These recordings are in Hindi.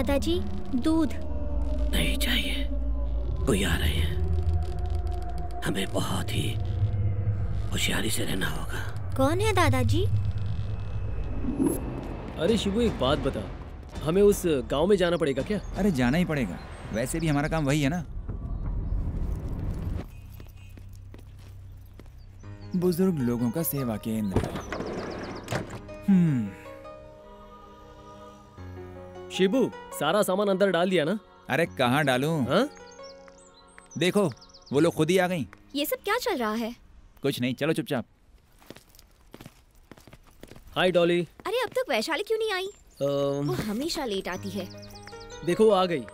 दादाजी, दूध। नहीं चाहिए, कोई आ रहे हैं, हमें बहुत ही होशियारी से रहना होगा। कौन है दादाजी? अरे शिबू, एक बात बता, हमें उस गांव में जाना पड़ेगा क्या? अरे जाना ही पड़ेगा, वैसे भी हमारा काम वही है ना। बुजुर्ग लोगों का सेवा केंद्र। शिबू, सारा सामान अंदर डाल दिया ना? अरे कहाँ डालूं? हाँ? देखो वो लोग खुद ही आ गई। ये सब क्या चल रहा है? कुछ नहीं, चलो चुपचाप। हाय डॉली। अरे अब तक वैशाली क्यों नहीं आई? वो हमेशा लेट आती है। देखो वो आ गई।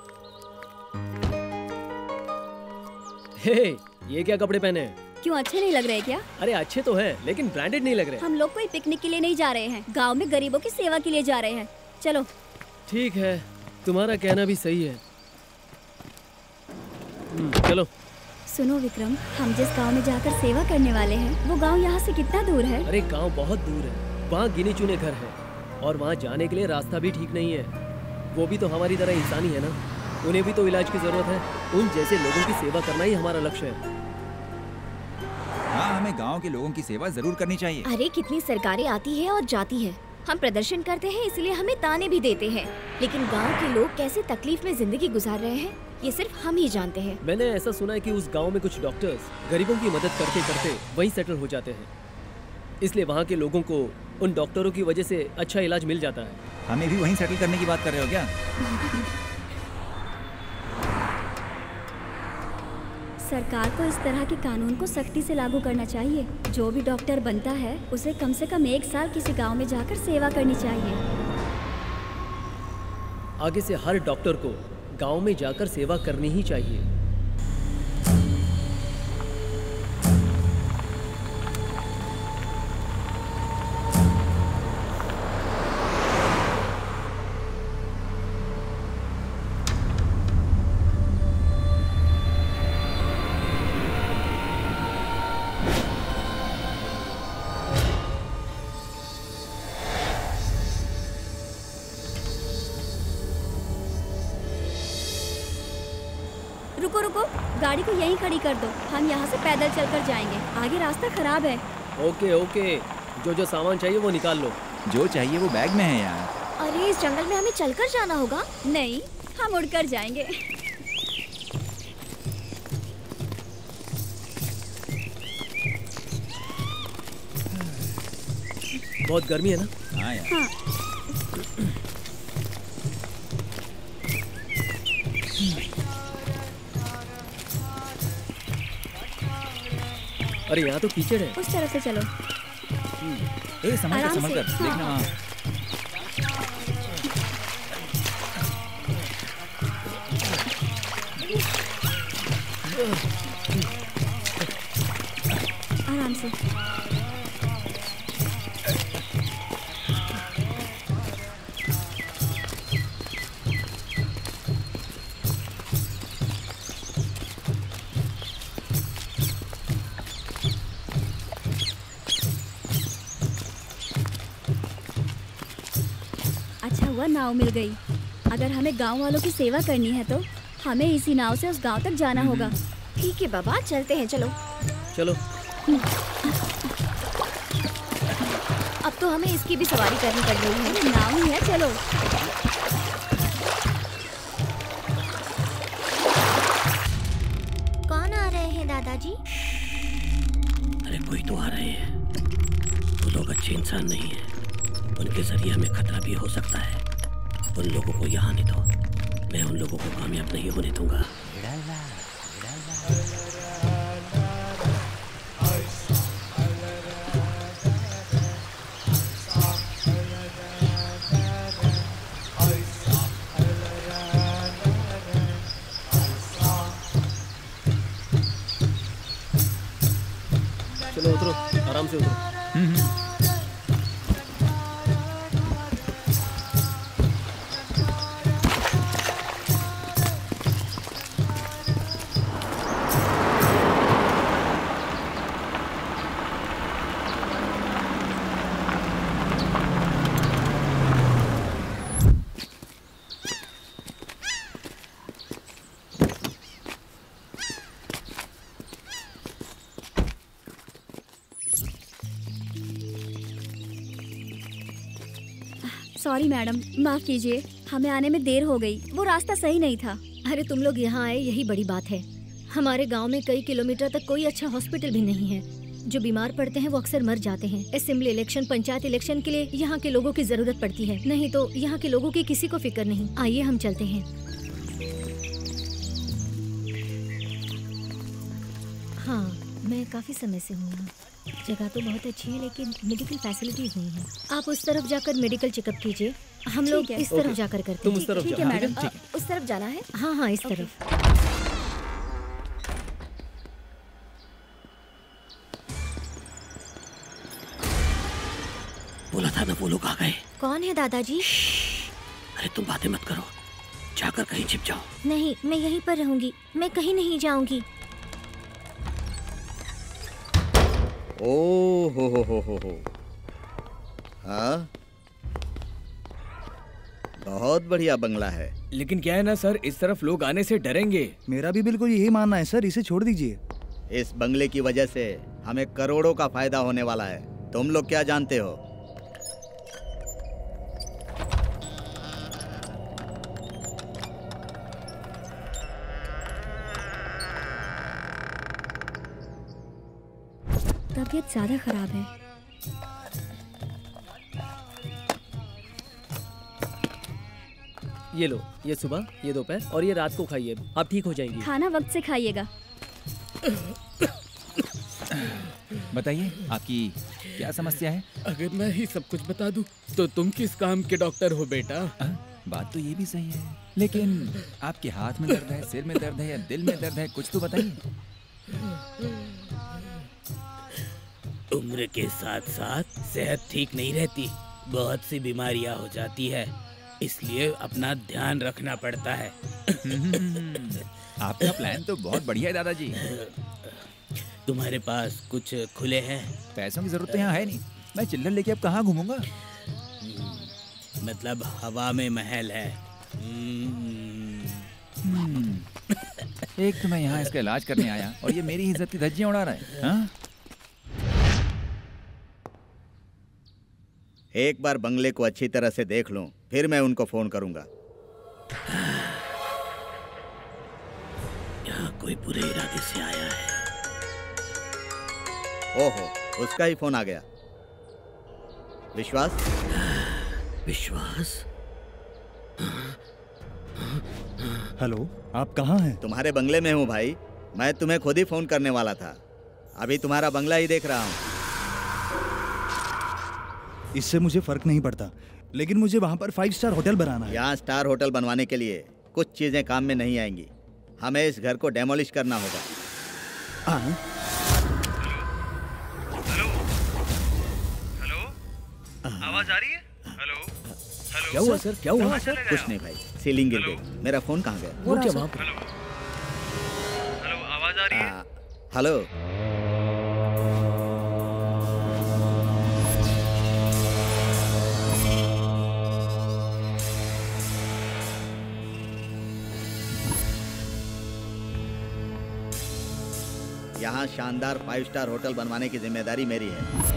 हे, ये क्या कपड़े पहने हैं? क्यों, अच्छे नहीं लग रहे क्या? अरे अच्छे तो हैं, लेकिन ब्रांडेड नहीं लग रहे। हम लोग कोई पिकनिक के लिए नहीं जा रहे हैं, गांव में गरीबों की सेवा के लिए जा रहे हैं। चलो। ठीक है, तुम्हारा कहना भी सही है। चलो। सुनो विक्रम, हम जिस गांव में जाकर सेवा करने वाले हैं, वो गांव यहाँ से कितना दूर है? अरे गांव बहुत दूर है, वहाँ गिने चुने घर हैं, और वहाँ जाने के लिए रास्ता भी ठीक नहीं है। वो भी तो हमारी तरह इंसानी है ना, उन्हें भी तो इलाज की जरूरत है। उन जैसे लोगों की सेवा करना ही हमारा लक्ष्य है। हाँ, हमें गांव के लोगों की सेवा जरूर करनी चाहिए। अरे कितनी सरकारें आती है और जाती है, हम प्रदर्शन करते हैं इसलिए हमें ताने भी देते हैं, लेकिन गांव के लोग कैसे तकलीफ में जिंदगी गुजार रहे हैं ये सिर्फ हम ही जानते हैं। मैंने ऐसा सुना है कि उस गांव में कुछ डॉक्टर्स गरीबों की मदद करते करते वहीं सेटल हो जाते हैं, इसलिए वहाँ के लोगों को उन डॉक्टरों की वजह से अच्छा इलाज मिल जाता है। हमें भी वहीं सेटल करने की बात कर रहे हो क्या? सरकार को इस तरह के कानून को सख्ती से लागू करना चाहिए। जो भी डॉक्टर बनता है उसे कम से कम 1 साल किसी गांव में जाकर सेवा करनी चाहिए। आगे से हर डॉक्टर को गांव में जाकर सेवा करनी ही चाहिए। रुको रुको, गाड़ी को यहीं खड़ी कर दो, हम यहाँ से पैदल चलकर जाएंगे, आगे रास्ता खराब है। ओके ओके, जो जो सामान चाहिए वो निकाल लो। जो चाहिए वो बैग में है यार। अरे इस जंगल में हमें चलकर जाना होगा? नहीं, हम उड़कर जाएंगे। बहुत गर्मी है ना? हाँ यार। हाँ। अरे यहाँ तो कीचड़ है। उस तरफ से चलो। संभल कर, संभल कर, देखना वहाँ। आराम से। अच्छा हुआ नाव मिल गई। अगर हमें गांव वालों की सेवा करनी है तो हमें इसी नाव से उस गांव तक जाना होगा। ठीक है बाबा, चलते हैं, चलो। चलो। अब तो हमें इसकी भी सवारी करनी पड़ रही है। नाव ही है, चलो। कौन आ रहे हैं दादाजी? अरे कोई तो आ रहे हैं, वो लोग अच्छे इंसान नहीं है, उनके जरिए हमें खतरा भी हो सकता है। उन लोगों को यहाँ नहीं दो, मैं उन लोगों को कामयाब नहीं होने दूंगा। चलो उतरो, आराम से उतरो। सॉरी मैडम, माफ कीजिए, हमें आने में देर हो गई। वो रास्ता सही नहीं था। अरे तुम लोग यहाँ आए यही बड़ी बात है। हमारे गांव में कई किलोमीटर तक कोई अच्छा हॉस्पिटल भी नहीं है। जो बीमार पड़ते हैं वो अक्सर मर जाते हैं। असेंबली इलेक्शन, पंचायत इलेक्शन के लिए यहाँ के लोगों की जरूरत पड़ती है, नहीं तो यहाँ के लोगों की किसी को फिक्र नहीं। आइए हम चलते हैं। हाँ, मैं काफी समय से हूँ यहाँ। जगह तो बहुत अच्छी है लेकिन मेडिकल फैसिलिटीज नहीं है। आप उस तरफ जाकर मेडिकल चेकअप कीजिए, हम लोग इस तरफ जाकर करते हैं। तुम उस तरफ ठीक है जाओ। मैडम। उस तरफ जाना है? हाँ हाँ, इस तरफ। बोला था ना वो लोग आ गए। कौन है दादाजी? अरे तुम बातें मत करो, जाकर कहीं छिप जाओ। नहीं, मैं यहीं पर रहूंगी, मैं कहीं नहीं जाऊंगी। ओ हो। हाँ, बहुत बढ़िया बंगला है। लेकिन क्या है ना सर, इस तरफ लोग आने से डरेंगे। मेरा भी बिल्कुल यही मानना है सर, इसे छोड़ दीजिए। इस बंगले की वजह से हमें करोड़ों का फायदा होने वाला है। तुम लोग क्या जानते हो? तबीयत ज्यादा खराब है। ये लो, ये सुबह, ये दोपहर और ये रात को खाइए, आप ठीक हो जाएंगी। खाना वक्त से खाइएगा। बताइए आपकी क्या समस्या है? अगर मैं ही सब कुछ बता दूं तो तुम किस काम के डॉक्टर हो बेटा? बात तो ये भी सही है, लेकिन आपके हाथ में दर्द है, सिर में दर्द है या दिल में दर्द है, कुछ तो बताइए। उम्र के साथ साथ सेहत ठीक नहीं रहती, बहुत सी बीमारियां हो जाती है, इसलिए अपना ध्यान रखना पड़ता है। आपका प्लान तो बहुत बढ़िया है दादाजी। तुम्हारे पास कुछ खुले हैं? पैसों की जरूरत तो यहाँ है नहीं, मैं चिल्लर लेके अब कहाँ घूमूंगा? मतलब हवा में महल है। एक तो मैं यहाँ इसका इलाज करने आया और ये मेरी इज्जत की धज्जियां उड़ा रहा है। हाँ? एक बार बंगले को अच्छी तरह से देख लूं, फिर मैं उनको फोन करूंगा। यहाँ कोई बुरे इरादे से आया है। ओहो, उसका ही फोन आ गया। विश्वास? विश्वास? हेलो, आप कहाँ हैं? तुम्हारे बंगले में हूँ भाई। मैं तुम्हें खुद ही फोन करने वाला था, अभी तुम्हारा बंगला ही देख रहा हूँ। इससे मुझे फर्क नहीं पड़ता, लेकिन मुझे वहाँ पर 5 स्टार होटल बनाना है। यहाँ स्टार होटल बनवाने के लिए कुछ चीजें काम में नहीं आएंगी। हमें इस घर को डेमोलिश करना होगा। हाँ? आवाज आ रही है? Hello hello. क्या हुआ सर? क्या हुआ सर? कुछ नहीं भाई, सीलिंग गिर गई। मेरा फोन कहाँ गया? वो क्या वहाँ पर? हेलो, आवाज आ रही है? हेलो। यहाँ शानदार 5 स्टार होटल बनवाने की जिम्मेदारी मेरी है।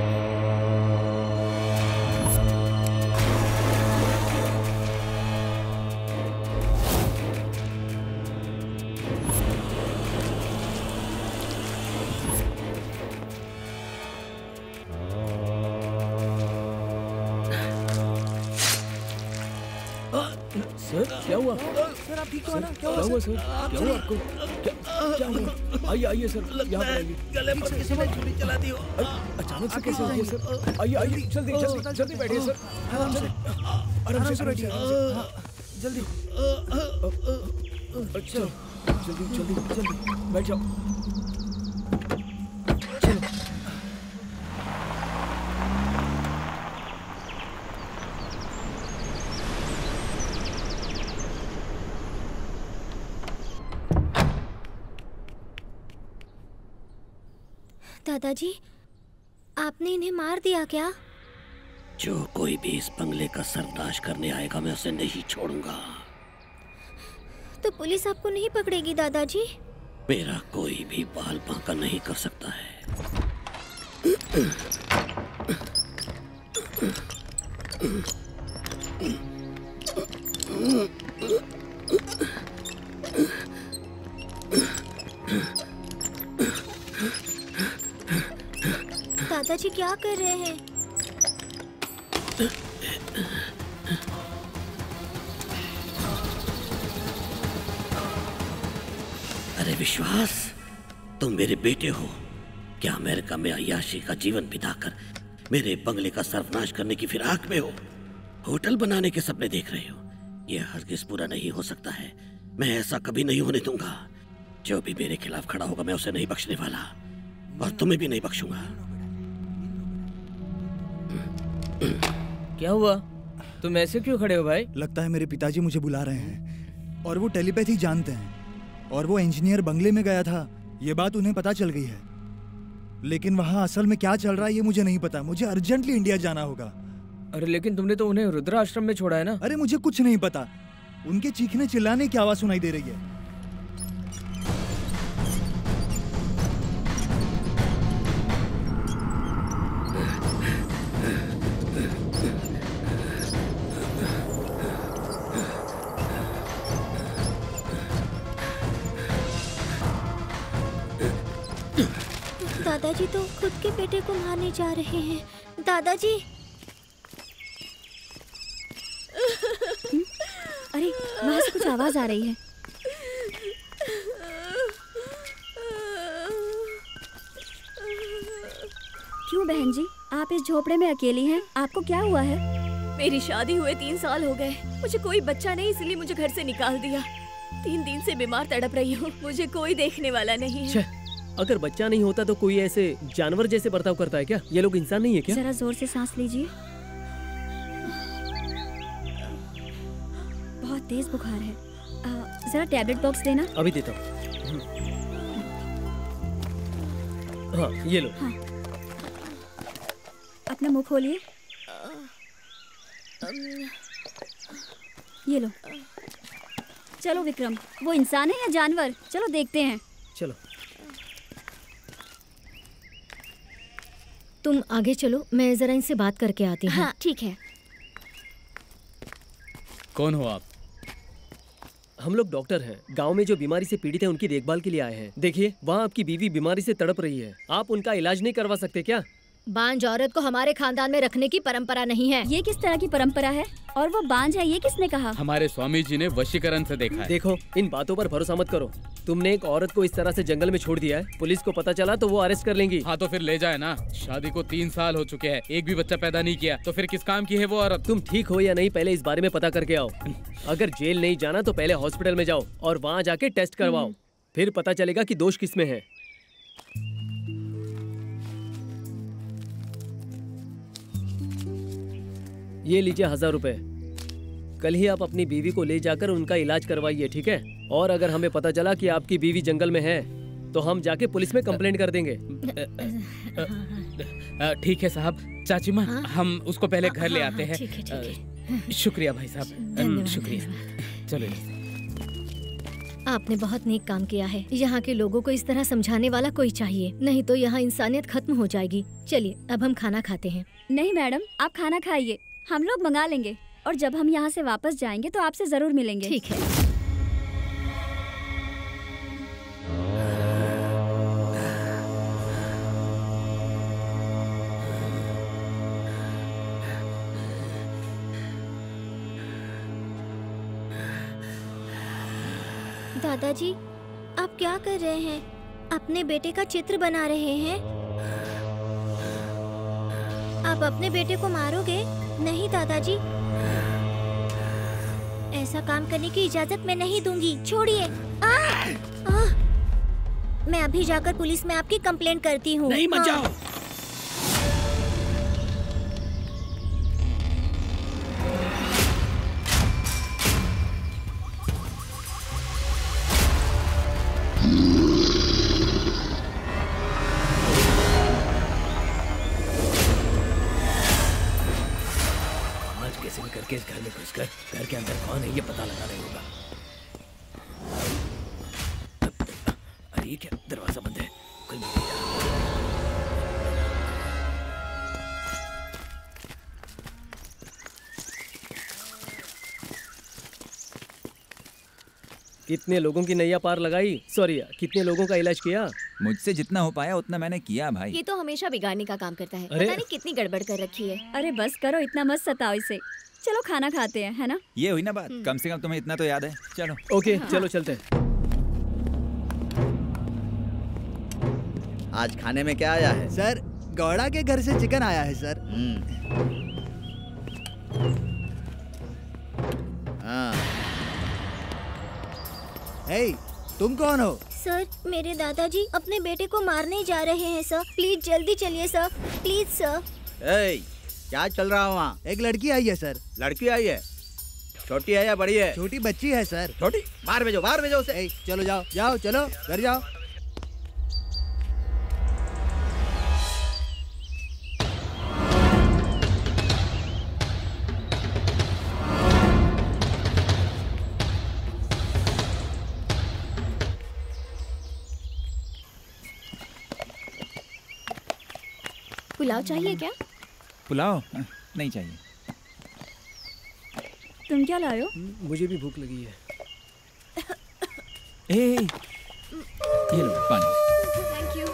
सर क्या हुआ? सर आप ठीक हो ना? क्या हुआ सर? क्या हुआ आपको? क्या हुआ? आइए आइए सर, यहाँ पर आइए। गले पर किसी ने छुरी चला दी हो। अचानक से कैसे हो गया सर? आइए आइए, जल्दी जल्दी जल्दी बैठिए सर। आराम से बैठिए, जल्दी। अच्छा, जल्दी जल्दी जल्दी बैठ जाओ। चलो। दादाजी, आपने इन्हें मार दिया क्या? जो कोई भी इस बंगले का सर्वनाश करने आएगा मैं उसे नहीं छोड़ूंगा। तो पुलिस आपको नहीं पकड़ेगी दादाजी? मेरा कोई भी बाल बांका नहीं कर सकता है। दादाजी क्या कर रहे हैं? अरे विश्वास, तुम मेरे बेटे हो। क्या अमेरिका में अय्याशी का जीवन बिताकर मेरे बंगले का सर्वनाश करने की फिराक में हो? होटल बनाने के सपने देख रहे हो? यह हरगिज पूरा नहीं हो सकता है। मैं ऐसा कभी नहीं होने दूंगा। जो भी मेरे खिलाफ खड़ा होगा मैं उसे नहीं बख्शने वाला, और तुम्हें भी नहीं बख्शूंगा। क्या हुआ? तुम ऐसे क्यों खड़े हो भाई? लगता है मेरे पिताजी मुझे बुला रहे हैं, और वो टेलीपैथी जानते हैं, और वो इंजीनियर बंगले में गया था। ये बात उन्हें पता चल गई है, लेकिन वहाँ असल में क्या चल रहा है ये मुझे नहीं पता। मुझे अर्जेंटली इंडिया जाना होगा। अरे लेकिन तुमने तो उन्हें रुद्र आश्रम में छोड़ा है ना? अरे मुझे कुछ नहीं पता। उनके चीखने चिल्लाने की आवाज सुनाई दे रही है। दादाजी तो खुद के बेटे को मारने जा रहे हैं। दादाजी! अरे वहाँ से कुछ आवाज आ रही है। क्यों बहन जी, आप इस झोपड़े में अकेली हैं? आपको क्या हुआ है? मेरी शादी हुए 3 साल हो गए। मुझे कोई बच्चा नहीं, इसलिए मुझे घर से निकाल दिया। 3 दिन से बीमार तड़प रही हूँ। मुझे कोई देखने वाला नहीं है। अगर बच्चा नहीं होता तो कोई ऐसे जानवर जैसे बर्ताव करता है क्या? ये लोग इंसान नहीं है क्या? जरा जोर से सांस लीजिए। बहुत तेज बुखार है। जरा टैबलेट बॉक्स देना। अभी देता हूँ। हाँ, ये लो। हाँ। अपना मुंह खोलिए। ये लो। चलो विक्रम, वो इंसान है या जानवर? चलो देखते हैं। चलो। तुम आगे चलो, मैं जरा इनसे बात करके आती हूँ। हाँ ठीक है। कौन हो आप? हम लोग डॉक्टर हैं। गांव में जो बीमारी से पीड़ित हैं उनकी देखभाल के लिए आए हैं। देखिए, वहाँ आपकी बीवी बीमारी से तड़प रही है। आप उनका इलाज नहीं करवा सकते क्या? बांझ औरत को हमारे खानदान में रखने की परंपरा नहीं है। ये किस तरह की परंपरा है? और वो बांझ है, ये किसने कहा? हमारे स्वामी जी ने वशीकरण से देखा है। देखो, इन बातों पर भरोसा मत करो। तुमने एक औरत को इस तरह से जंगल में छोड़ दिया है। पुलिस को पता चला तो वो अरेस्ट कर लेंगी। हाँ तो फिर ले जाए ना। शादी को 3 साल हो चुके हैं, एक भी बच्चा पैदा नहीं किया, तो फिर किस काम की है वो औरत? तुम ठीक हो या नहीं पहले इस बारे में पता करके आओ। अगर जेल नहीं जाना तो पहले हॉस्पिटल में जाओ और वहाँ जाके टेस्ट करवाओ, फिर पता चलेगा कि दोष किसमें है। ये लीजिए 1000 रुपए। कल ही आप अपनी बीवी को ले जाकर उनका इलाज करवाइए, ठीक है? और अगर हमें पता चला कि आपकी बीवी जंगल में है तो हम जाके पुलिस में कंप्लेंट कर देंगे। ठीक है साहब। चाची माँ, हम उसको पहले घर ले आते हैं। शुक्रिया भाई साहब, शुक्रिया। चलो। आपने बहुत नेक काम किया है। यहाँ के लोगों को इस तरह समझाने वाला कोई चाहिए, नहीं तो यहाँ इंसानियत खत्म हो जाएगी। चलिए अब हम खाना खाते हैं। नहीं मैडम, आप खाना खाइए, हम लोग मंगा लेंगे। और जब हम यहाँ से वापस जाएंगे तो आपसे जरूर मिलेंगे। ठीक है। दादाजी, आप क्या कर रहे हैं? अपने बेटे का चित्र बना रहे हैं? आप अपने बेटे को मारोगे? नहीं दादाजी, ऐसा काम करने की इजाजत मैं नहीं दूंगी। छोड़िए। मैं अभी जाकर पुलिस में आपकी कंप्लेंट करती हूँ। नहीं, मत जाओ। कैसे भी करके इस घर में घुसकर घर के अंदर कौन है ये पता लगाना होगा। अरे ये क्या, दरवाजा बंद है, कोई मिल नहीं रहा। कितने लोगों की नैया पार लगाई, सॉरी कितने लोगों का इलाज किया। मुझसे जितना हो पाया उतना मैंने किया भाई। ये तो हमेशा बिगाड़ने का काम करता है। अरे! पता नहीं कितनी गड़बड़ कर रखी है। अरे बस करो, इतना मत सताओ इसे। चलो खाना खाते हैं, है ना? ये हुई ना बात, कम से कम तुम्हें इतना तो याद है। चलो ओके चलो चलते हैं। आज खाने में क्या आया है? सर गौड़ा के घर से चिकन आया है सर। हाँ। हे, तुम कौन हो? सर मेरे दादाजी अपने बेटे को मारने जा रहे हैं सर। प्लीज जल्दी चलिए सर, प्लीज सर। क्या चल रहा है वहाँ? एक लड़की आई है सर। लड़की आई है? छोटी है या बड़ी है? छोटी बच्ची है सर। छोटी? बाहर भेजो उसे। चलो जाओ जाओ, चलो घर जाओ। पुलाव चाहिए क्या? पुलाव नहीं चाहिए। तुम क्या लाए हो? मुझे भी भूख लगी है। ये लो पानी। Thank you.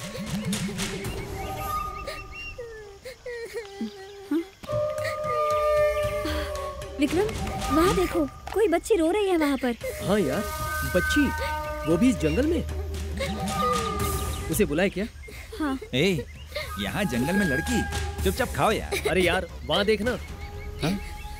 विक्रम वहाँ देखो, कोई बच्ची रो रही है वहाँ पर। हाँ यार, बच्ची, वो भी इस जंगल में। उसे बुलाए क्या? हाँ। यहाँ जंगल में लड़की, चुपचाप खाओ यार। अरे यार वहाँ देखना। हाँ?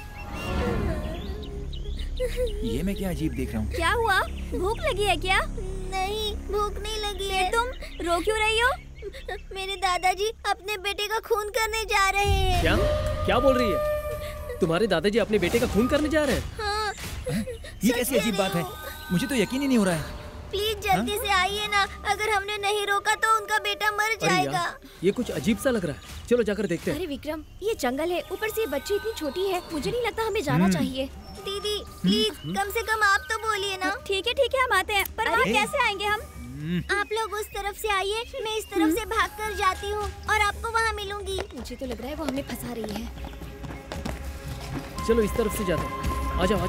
ये मैं क्या अजीब देख रहा हूँ? क्या हुआ? भूख लगी है क्या? नहीं भूख नहीं लगी है। तुम रो क्यों रही हो? मेरे दादाजी अपने बेटे का खून करने जा रहे हैं। क्या बोल रही है? तुम्हारे दादाजी अपने बेटे का खून करने जा रहे हैं? हाँ। ये कैसी अजीब बात है? मुझे तो यकीन ही नहीं हो रहा है। प्लीज जल्दी से आइए ना, अगर हमने नहीं रोका तो उनका बेटा मर जाएगा। ये कुछ अजीब सा लग रहा है, चलो जाकर देखते हैं। अरे विक्रम, ये जंगल है, ऊपर से ये बच्ची इतनी छोटी है, मुझे नहीं लगता हमें जाना चाहिए। दीदी प्लीज कम से कम आप तो बोलिए ना। ठीक है हम आते हैं, पर वहाँ कैसे आएंगे हम? आप लोग उस तरफ से आइए, मैं इस तरफ से भागकर जाती हूँ और आपको वहाँ मिलूंगी। मुझे तो लग रहा है वो हमें फंसा रही है। चलो इस तरफ से जाते हैं। आ जाओ।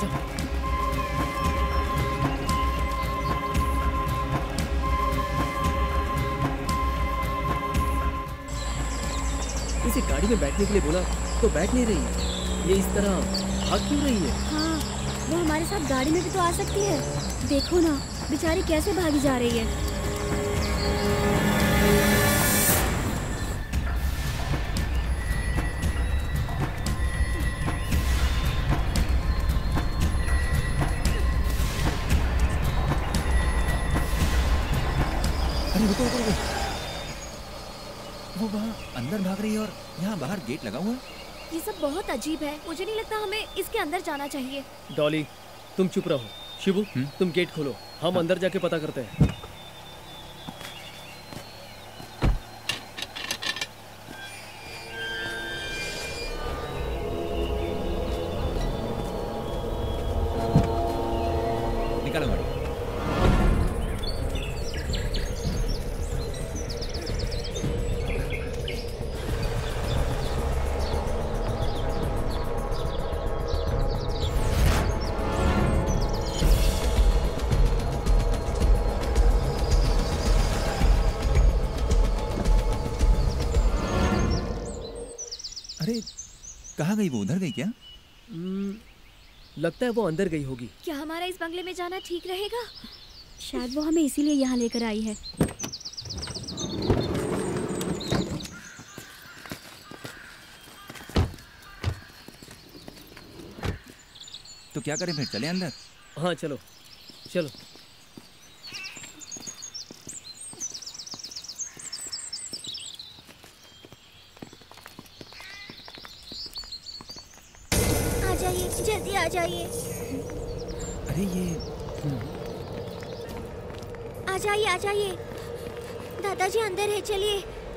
इसे गाड़ी में बैठने के लिए बोला तो बैठ नहीं रही। ये इस तरह भाग क्यों रही है? हाँ, वो हमारे साथ गाड़ी में भी तो आ सकती है। देखो ना, बेचारी कैसे भागी जा रही है। अरे रुको। वो वहाँ अंदर भाग रही है और यहाँ बाहर गेट लगा हुआ है। ये सब बहुत अजीब है, मुझे नहीं लगता हमें इसके अंदर जाना चाहिए। डॉली तुम चुप रहो। शिबू तुम गेट खोलो, हम अंदर जाके पता करते हैं। निकालो गाड़ी। अरे कहाँ गई वो? उधर गई क्या? लगता है वो अंदर गई होगी। क्या हमारा इस बंगले में जाना ठीक रहेगा? शायद वो हमें इसीलिए यहाँ लेकर आई है। तो क्या करें फिर, चले अंदर? हाँ चलो। आ जाइए, जल्दी आ जाइए। अरे ये आ जाइए। दादाजी अंदर है, चलिए।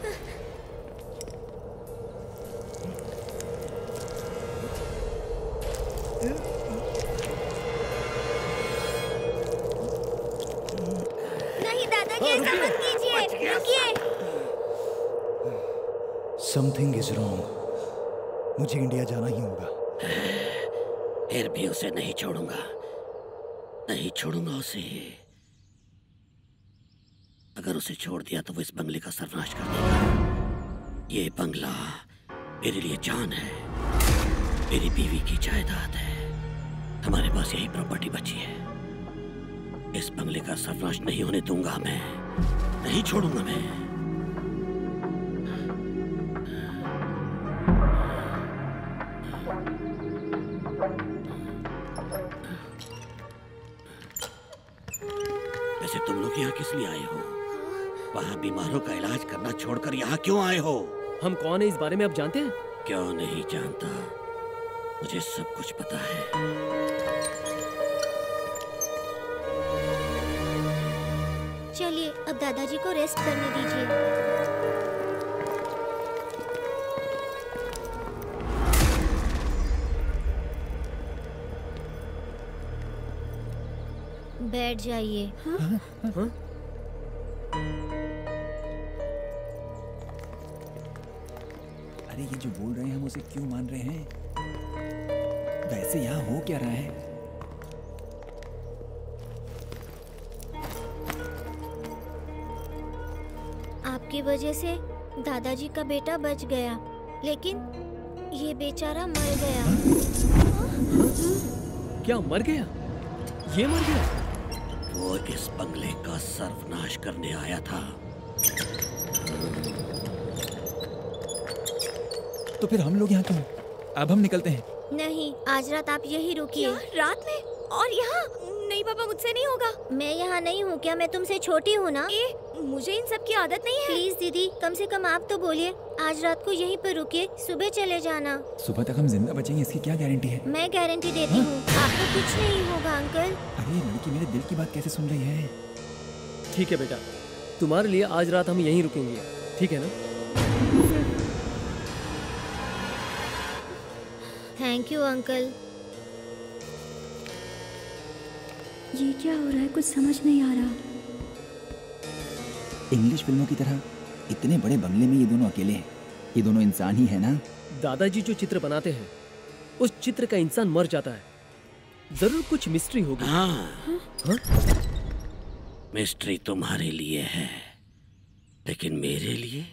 नहीं दादाजी, ऐसा मत कीजिए, रुकिए। Something is wrong. मुझे इंडिया जाना ही होगा। फिर भी उसे नहीं छोड़ूंगा। नहीं छोड़ूंगा उसे। अगर उसे छोड़ दिया तो वो इस बंगले का सर्वनाश कर देगा। ये बंगला मेरे लिए जान है, मेरी बीवी की जायदाद है। हमारे पास यही प्रॉपर्टी बची है। इस बंगले का सर्वनाश नहीं होने दूंगा मैं, नहीं छोड़ूंगा मैं। वैसे तुम लोग यहाँ किस लिए आए हो? वहाँ बीमारों का इलाज करना छोड़कर यहाँ क्यों आए हो? हम कौन है इस बारे में आप जानते हैं? क्यों नहीं जानता, मुझे सब कुछ पता है। चलिए अब दादाजी को रेस्ट करने दीजिए। बैठ जाइए। हाँ? अरे ये जो बोल रहे हैं हम उसे क्यों मान रहे हैं? वैसे यहाँ हो क्या रहा है? आपकी वजह से दादाजी का बेटा बच गया, लेकिन ये बेचारा मर गया। क्या मर गया? ये मर गया? वो इस बंगले का सर्वनाश करने आया था। तो फिर हम लोग यहाँ क्यों? अब हम निकलते हैं। नहीं, आज रात आप यही रुकिए। रात में? और यहाँ? नहीं पापा, मुझसे नहीं होगा। मैं यहाँ नहीं हूँ क्या? मैं तुमसे छोटी हूँ ना। मुझे इन सब की आदत नहीं है। प्लीज दीदी, कम से कम आप तो बोलिए। आज रात को यहीं पर रुकिए, सुबह चले जाना। सुबह तक हम जिंदा बचेंगे इसकी क्या गारंटी है? मैं गारंटी देती हूँ, आपको कुछ नहीं होगा अंकल। अरे लड़की मेरे दिल की बात कैसे सुन रही है? ठीक है बेटा, तुम्हारे लिए आज रात हम यहीं रुकेंगे, ठीक है ना? Thank you uncle. ये क्या हो रहा है? कुछ समझ नहीं आ रहा। इंग्लिश फिल्मों की तरह इतने बड़े बंगले में ये दोनों अकेले हैं। ये दोनों इंसान ही है ना? दादाजी जो चित्र बनाते हैं, उस चित्र का इंसान मर जाता है। जरूर कुछ मिस्ट्री होगी। हाँ? मिस्ट्री तुम्हारे लिए है, लेकिन मेरे लिए?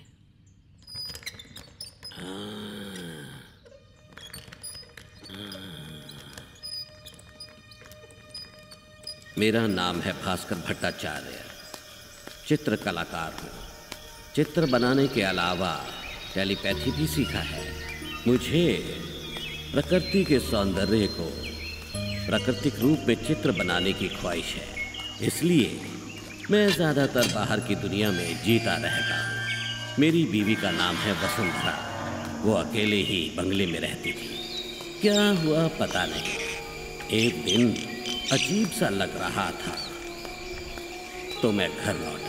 मेरा नाम है भास्कर भट्टाचार्य, चित्र कलाकार हूँ। चित्र बनाने के अलावा टेलीपैथी भी सीखा है। मुझे प्रकृति के सौंदर्य को प्राकृतिक रूप में चित्र बनाने की ख्वाहिश है, इसलिए मैं ज़्यादातर बाहर की दुनिया में जीता रहता हूँ। मेरी बीवी का नाम है वसुंधरा। वो अकेले ही बंगले में रहती थी। क्या हुआ पता नहीं, एक दिन अजीब सा लग रहा था तो मैं घर लौटा।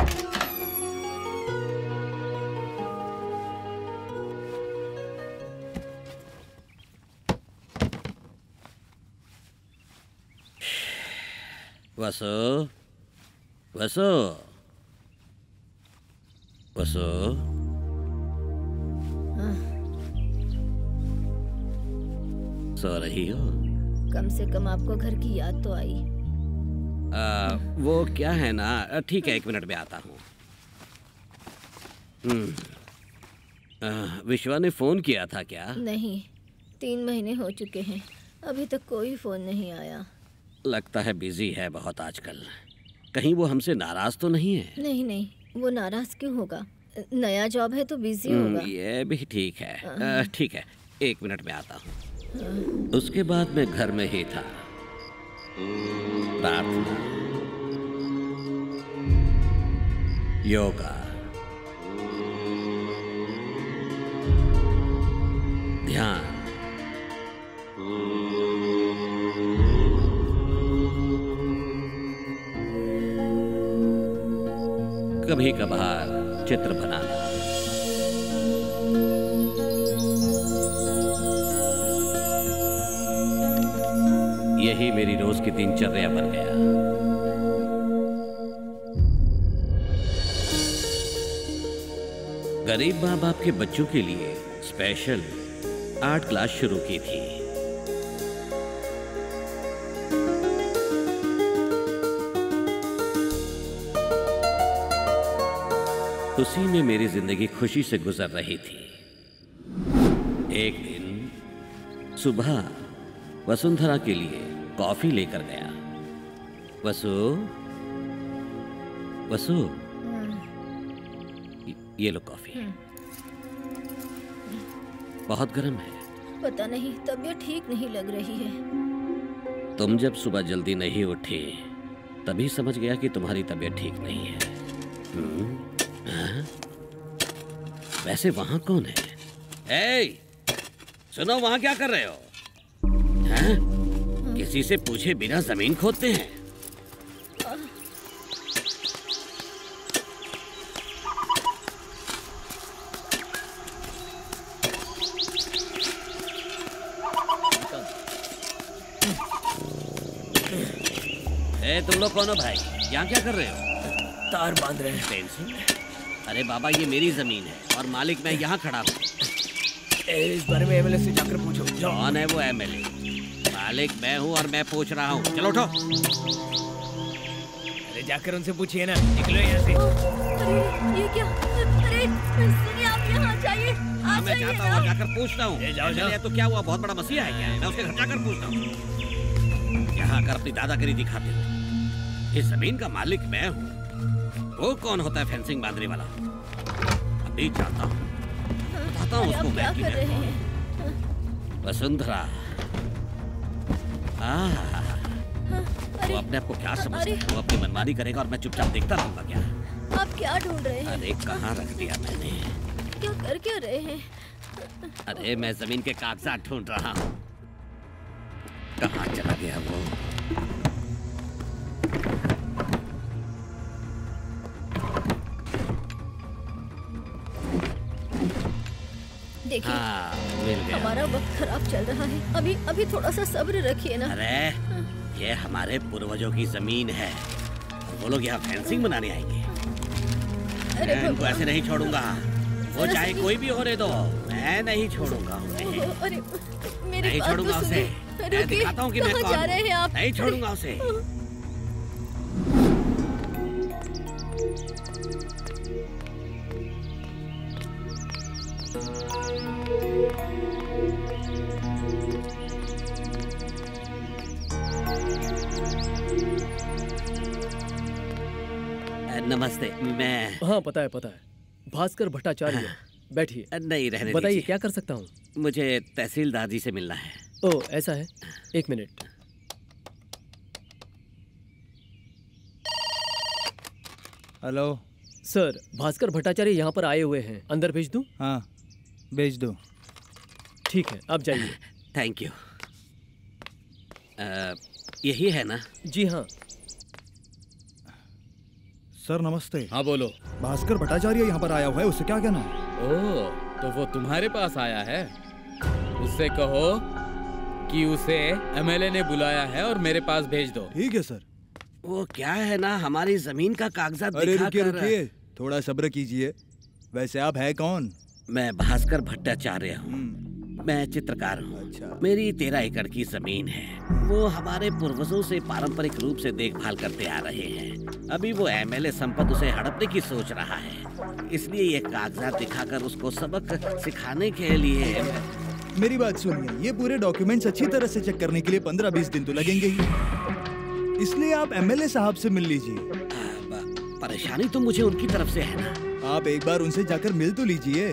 वसु, वसु, वसु। सो रही हो? कम से कम आपको घर की याद तो आई। वो क्या है ना, ठीक है 1 मिनट में आता हूँ। विश्वा ने फोन किया था क्या? नहीं, 3 महीने हो चुके हैं, अभी तक कोई फोन नहीं आया। लगता है बिजी है बहुत आजकल। कहीं वो हमसे नाराज तो नहीं है? नहीं नहीं, वो नाराज क्यों होगा? नया जॉब है तो बिजी होगा। ये भी ठीक है। ठीक है 1 मिनट में आता हूँ। उसके बाद मैं घर में ही था। प्रार्थना, योगा, ध्यान, कभी कभार चित्र बनाना। यही मेरी रोज की दिनचर्या बन गया। गरीब माँ बाप के बच्चों के लिए स्पेशल आर्ट क्लास शुरू की थी। उसी में मेरी जिंदगी खुशी से गुजर रही थी। एक दिन सुबह वसुंधरा के लिए कॉफी लेकर गया। वसु, वसु, ये लो कॉफी। बहुत गर्म है। पता नहीं, तबीयत ठीक नहीं लग रही है। तुम जब सुबह जल्दी नहीं उठी तभी समझ गया कि तुम्हारी तबीयत ठीक नहीं है। हाँ? वैसे वहां कौन है? सुनो, वहां क्या कर रहे हो? हैं? किसी से पूछे बिना जमीन खोदते हैं? तुम लोग कौन हो भाई? यहाँ क्या कर रहे हो? तार बांध रहे हैं। फेंसिंग? अरे बाबा, ये मेरी जमीन है और मालिक मैं यहाँ खड़ा हूँ। इस बारे में एमएलए से जाकर पूछो। कौन है वो एमएलए? मालिक मैं हूँ और मैं पूछ रहा हूँ। चलो उठो। अरे जाकर उनसे पूछिए ना। निकलो यहाँ से। अरे ये क्या? अरे सुनिए, आप यहाँ जाइए। मैं जाता हूँ, जाकर पूछता हूँ। तो क्या हुआ? बहुत बड़ा मसीहा है क्या? मैं उसके घर जाकर पूछता हूँ। यहाँ आकर अपनी दादागिरी दिखाते हो। इस जमीन का मालिक मैं हूँ। वो कौन होता है फेंसिंग बांधने वाला? अभी जाता हूँ, बताता हूँ उसको मैं क्या कर रहे हैं। वसुंधरा, वो अपने आप को क्या समझता है? वो अपनी मनमानी करेगा और मैं चुपचाप देखता रहूंगा क्या? आप क्या ढूंढ रहे हैं? अरे कहाँ रख दिया मैंने? क्या कर क्या रहे हैं? अरे मैं जमीन के कागजात ढूंढ रहा हूँ। कहाँ चला गया वो? देखिए, मिल गया। हमारा वक्त खराब चल रहा है। अभी थोड़ा सा सब्र रखिए ना। अरे ये हमारे पूर्वजों की जमीन है। वो लोग यहाँ फेंसिंग बनाने आएंगे। मैं इनको ऐसे नहीं छोड़ूंगा। वो चाहे कोई भी होने दो, मैं नहीं छोड़ूंगा उसे। अरे मेरी नहीं बात छोड़ूंगा तो उसे। सुनिए। मैं दिखाता हूँ कि मैं कहाँ कौन जा रहे हैं आप? नहीं छोड़ूंगा उसे। नमस्ते। मैं हाँ, पता है भास्कर भट्टाचार्य। बैठिए। नहीं, रहने बताइए क्या कर सकता हूँ? मुझे तहसीलदार जी से मिलना है। ओह, ऐसा है, एक minute. Hello sir, Bhaskar Bhattacharya यहाँ पर आए हुए हैं। अंदर भेज दूँ? हाँ, भेज दो। ठीक है, आप जाइए। Thank you. यही है ना? जी हाँ। सर नमस्ते। हाँ बोलो। भास्कर भट्टाचार्य यहाँ पर आया हुआ है, उससे क्या कहना है? ओह, तो वो तुम्हारे पास आया है? उससे कहो कि उसे एमएलए ने बुलाया है और मेरे पास भेज दो। ठीक है सर। वो क्या है ना, हमारी जमीन का कागजात अरे दिखाकर। रुकिए, थोड़ा सब्र कीजिए। वैसे आप है कौन? मैं भास्कर भट्टाचार्य हूँ। मैं चित्रकार हूँ। अच्छा। मेरी 13 एकड़ की जमीन है। वो हमारे पूर्वजों से पारंपरिक रूप से देखभाल करते आ रहे हैं। अभी वो एमएलए संपत उसे हड़पने की सोच रहा है, इसलिए ये कागजात दिखाकर उसको सबक सिखाने के लिए। मेरी बात सुनिए, ये पूरे डॉक्यूमेंट्स अच्छी तरह से चेक करने के लिए 15-20 दिन तो लगेंगे ही, इसलिए आप एमएलए साहब से मिल लीजिए। परेशानी तो मुझे उनकी तरफ से है ना। आप एक बार उनसे जाकर मिल तो लीजिए।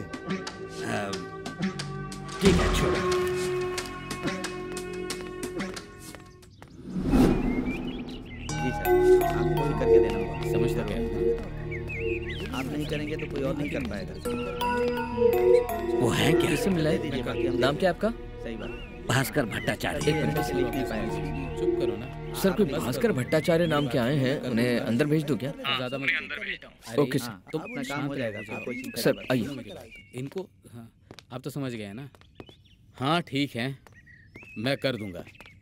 ठीक है, छोड़ो। जी सर, आपको ही करके देना होगा। समझ रहे हैं? आप नहीं करेंगे तो कोई और नहीं कर पाएगा। वो है क्या? किससे मिला है? नाम क्या है आपका? सही बात। भास्कर भट्टाचार्य। एक मिनट से लिख नहीं पाएगा। चुप करो ना। सर, कोई भास्कर भट्टाचार्य नाम के आए हैं, उन्हें अंदर भेज दो क्या? ज्यादा मत। Okay sir. तो अपना काम हो जाएगा। सर आइए। इनको हाँ, आप तो समझ गए ना? हाँ ठीक है, मैं कर दूंगा।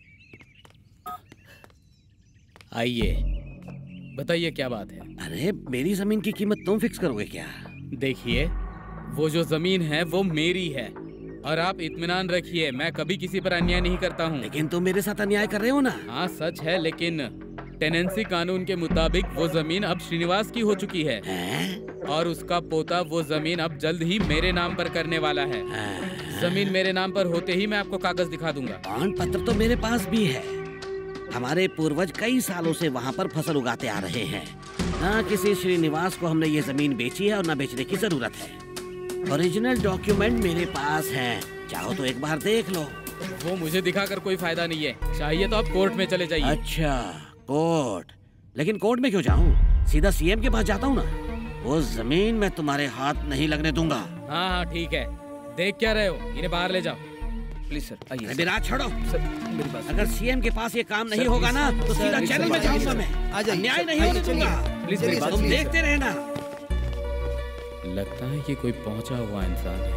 आइए, बताइए क्या बात है? अरे मेरी जमीन की कीमत तुम फिक्स करोगे क्या? देखिए, वो जो जमीन है वो मेरी है और आप इत्मीनान रखिए, मैं कभी किसी पर अन्याय नहीं करता हूँ। लेकिन तुम मेरे साथ अन्याय कर रहे हो ना? हाँ सच है, लेकिन टेनेंसी कानून के मुताबिक वो जमीन अब श्रीनिवास की हो चुकी है और उसका पोता वो जमीन अब जल्द ही मेरे नाम पर करने वाला है। जमीन मेरे नाम पर होते ही मैं आपको कागज दिखा दूंगा। बॉन्ड पत्र तो मेरे पास भी है। हमारे पूर्वज कई सालों से वहाँ पर फसल उगाते आ रहे हैं। ना किसी श्रीनिवास को हमने ये जमीन बेची है और ना बेचने की जरूरत है। ओरिजिनल डॉक्यूमेंट मेरे पास हैं। चाहो तो एक बार देख लो। वो मुझे दिखाकर कोई फायदा नहीं है। चाहिए तो आप कोर्ट में चले जाइए। अच्छा, कोर्ट? लेकिन कोर्ट में क्यों जाऊँ? सीधा सीएम के पास जाता हूँ ना। वो जमीन मैं तुम्हारे हाथ नहीं लगने दूंगा। हाँ हाँ ठीक है। देख क्या रहे हो? इन्हें बाहर ले जाओ। प्लीज सर आइए। विराट छोड़ो सर, मेरी बात अगर सीएम के पास ये काम नहीं होगा ना तो सीधा चैनल में जाऊंगा मैं। न्याय नहीं होने दूंगा। प्लीज मेरी बात तुम देखते रहना। लगता है कि कोई पहुंचा हुआ इंसान है।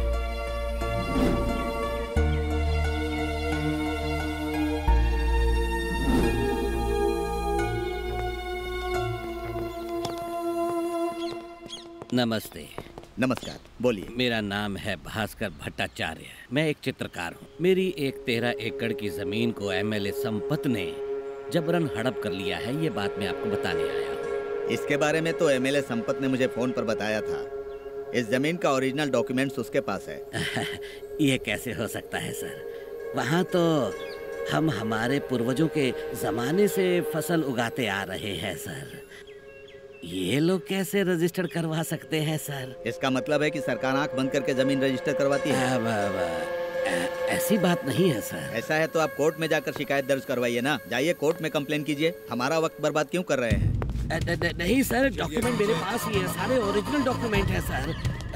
नमस्ते। नमस्कार, बोलिए। मेरा नाम है भास्कर भट्टाचार्य। मैं एक चित्रकार हूँ। मेरी एक 13 एकड़ की जमीन को एमएलए संपत ने जबरन हड़प कर लिया है। ये बात मैं आपको बताने आया हूँ। इसके बारे में तो एमएलए संपत ने मुझे फोन पर बताया था। इस जमीन का ओरिजिनल डॉक्यूमेंट्स उसके पास है। ये कैसे हो सकता है सर? वहाँ तो हम हमारे पूर्वजों के जमाने से फसल उगाते आ रहे हैं सर। ये लोग कैसे रजिस्टर करवा सकते हैं सर? इसका मतलब है कि सरकार आंख बंद करके जमीन रजिस्टर करवाती है। ऐसी बात नहीं है सर। ऐसा है तो आप कोर्ट में जाकर शिकायत दर्ज करवाइए ना। जाइए कोर्ट में कंप्लेन कीजिए। हमारा वक्त बर्बाद क्यों कर रहे हैं? नहीं सर, डॉक्यूमेंट मेरे पास ही है। सारे ओरिजिनल डॉक्यूमेंट है सर।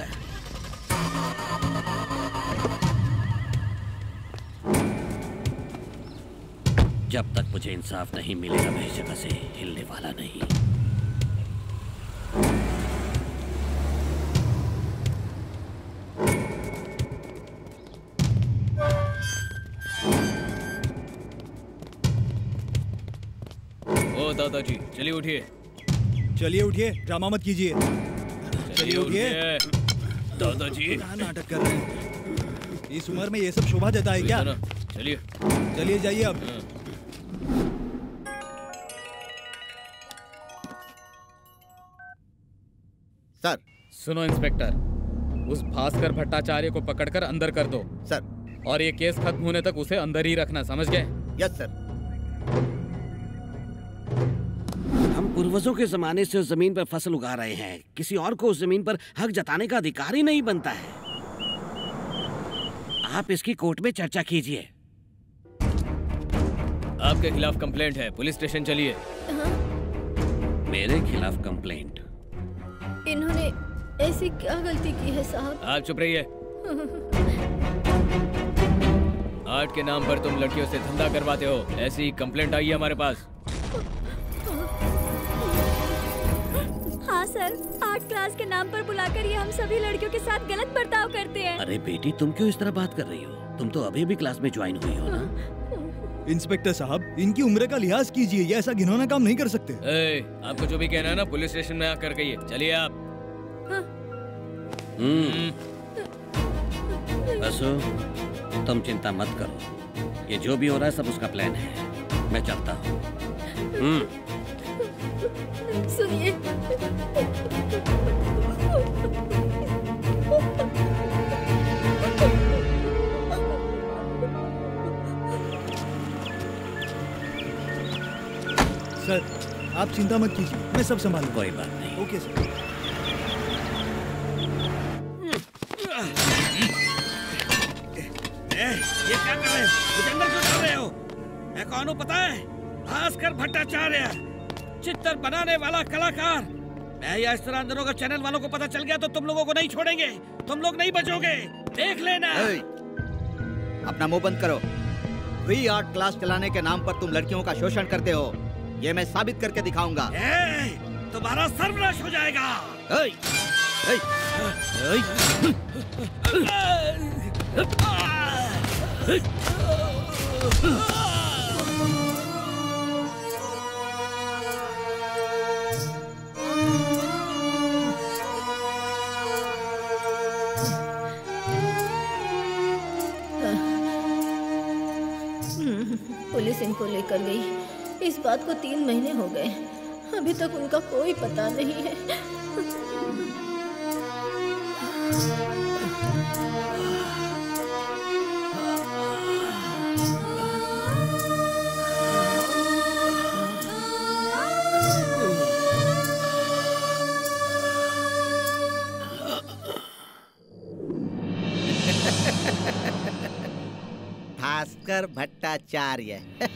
जब तक मुझे इंसाफ नहीं मिलेगा मैं इस जगह से हिलने वाला नहीं। ओ दादाजी, चलिए उठिए। चलिए उठिए, ड्रामा मत कीजिए। चलिए उठिए। दादाजी क्या नाटक कर रहे हैं? इस उम्र में ये सब शोभा देता है क्या? चलिए चलिए जाइए अब। सर। सुनो इंस्पेक्टर, उस भास्कर भट्टाचार्य को पकड़कर अंदर कर दो। सर। और ये केस खत्म होने तक उसे अंदर ही रखना, समझ गए? Yes sir. हम पूर्वजों के जमाने से उस जमीन पर फसल उगा रहे हैं। किसी और को उस जमीन पर हक जताने का अधिकार ही नहीं बनता है। आप इसकी कोर्ट में चर्चा कीजिए। आपके खिलाफ कंप्लेंट है, पुलिस स्टेशन चलिए। मेरे खिलाफ कंप्लेंट? इन्होंने ऐसी क्या गलती की है साहब? आप चुप रहिए। आर्ट के नाम पर तुम लड़कियों से धंधा करवाते हो, ऐसी कंप्लेंट आई है हमारे पास। हाँ सर, आर्ट क्लास के नाम पर बुलाकर ये हम सभी लड़कियों के साथ गलत बर्ताव करते हैं। अरे बेटी, तुम क्यों इस तरह बात कर रही हो? तुम तो अभी भी क्लास में ज्वाइन हुई हो ना। इंस्पेक्टर साहब, इनकी उम्र का लिहाज कीजिए। ये ऐसा घिनौना काम नहीं कर सकते। आपको जो भी कहना है ना पुलिस स्टेशन में आकर कहिए। चलिए आप। बसो, तुम चिंता मत करो। ये जो भी हो रहा है सब उसका प्लान है। मैं चलता हूँ। सुनिए, सर आप चिंता मत कीजिए, मैं सब संभालूंगा। कोई बात नहीं। Okay sir. ये क्या कर रहे हो? मुझे अंदर क्यों डाल रहे हो? मैं कौन हूँ पता है? भास्कर भट्टाचार्य, चित्र बनाने वाला कलाकार। मैं या इस तरह अंदर होगा, चैनल वालों को पता चल गया तो तुम लोगों को नहीं छोड़ेंगे। तुम लोग नहीं बचोगे, देख लेना। अपना मुंह बंद करो। फ्री आर्ट क्लास चलाने के नाम पर तुम लड़कियों का शोषण करते हो, ये मैं साबित करके दिखाऊंगा। तुम्हारा सर्वनाश हो जाएगा। पुलिस इनको लेकर गई। इस बात को 3 महीने हो गए, अभी तक उनका कोई पता नहीं है। भास्कर भट्टाचार्य।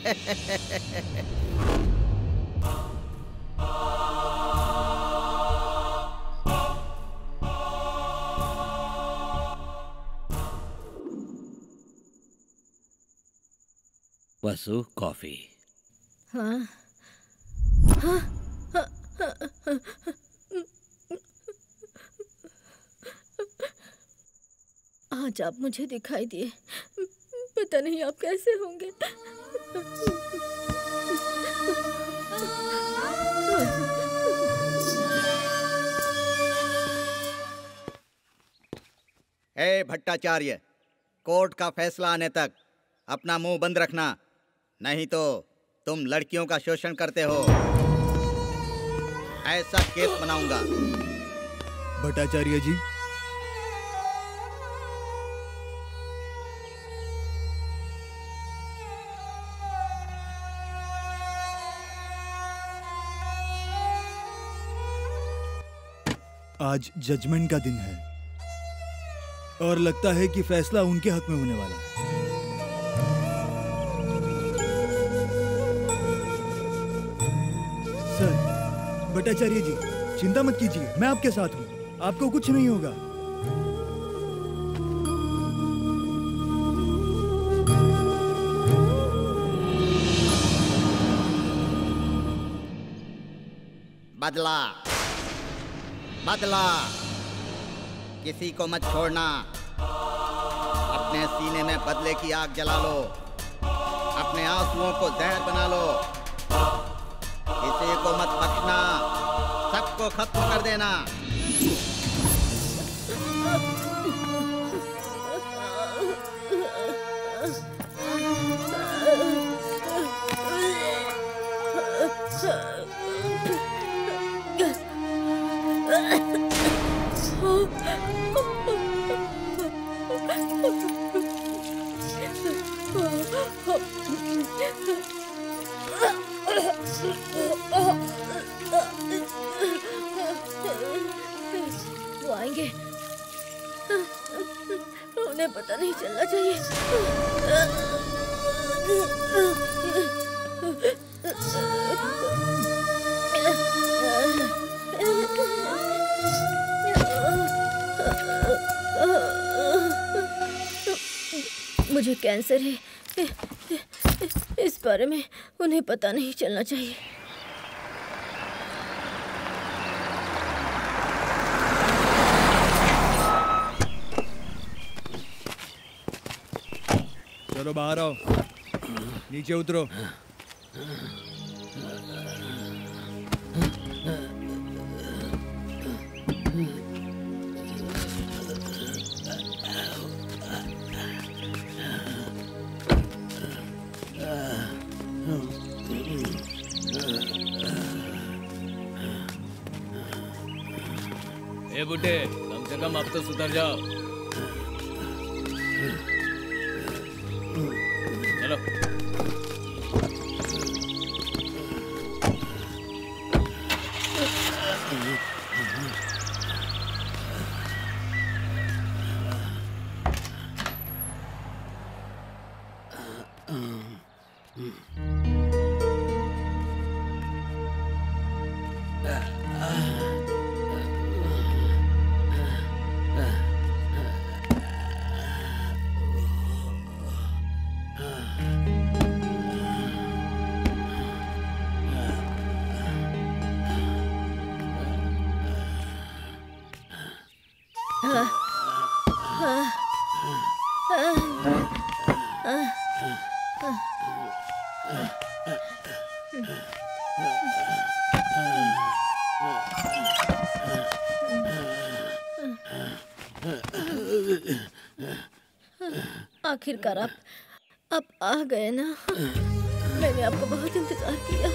वसु कॉफी। हाँ हाँ हाँ, हाँ, आज आप मुझे दिखाई दिए, पता नहीं आप कैसे होंगे। ए भट्टाचार्य, कोर्ट का फैसला आने तक अपना मुंह बंद रखना, नहीं तो तुम लड़कियों का शोषण करते हो, ऐसा केस बनाऊंगा। भट्टाचार्य जी, आज जजमेंट का दिन है और लगता है कि फैसला उनके हक में होने वाला है। सर, भट्टाचार्य जी, चिंता मत कीजिए, मैं आपके साथ हूं, आपको कुछ नहीं होगा। बदला, बदला, किसी को मत छोड़ना। अपने सीने में बदले की आग जला लो, अपने आंसुओं को जहर बना लो, किसी को मत बख्शना, सबको खत्म कर देना। वो आएंगे, उन्हें पता नहीं चलना चाहिए। मुझे कैंसर है, इस बारे में उन्हें पता नहीं चलना चाहिए। चलो बाहर आओ, नीचे उतरो। ए बुड्ढे, कम से कम अब तो सुधर जाओ। चलो। आखिरकार आप आ गए ना। मैंने आपका बहुत इंतजार किया।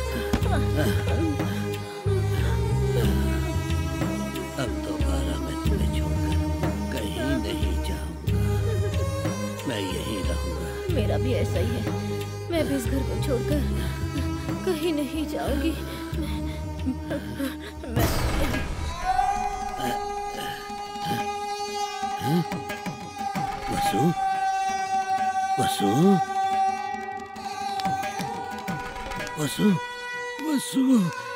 अब दोबारा मैं तुम्हें छोड़कर कहीं नहीं जाऊंगा, मैं यहीं रहूंगा। मेरा भी ऐसा ही है, मैं भी इस घर को छोड़कर कहीं नहीं जाऊंगी। वसु, वसु, वसु, वसु,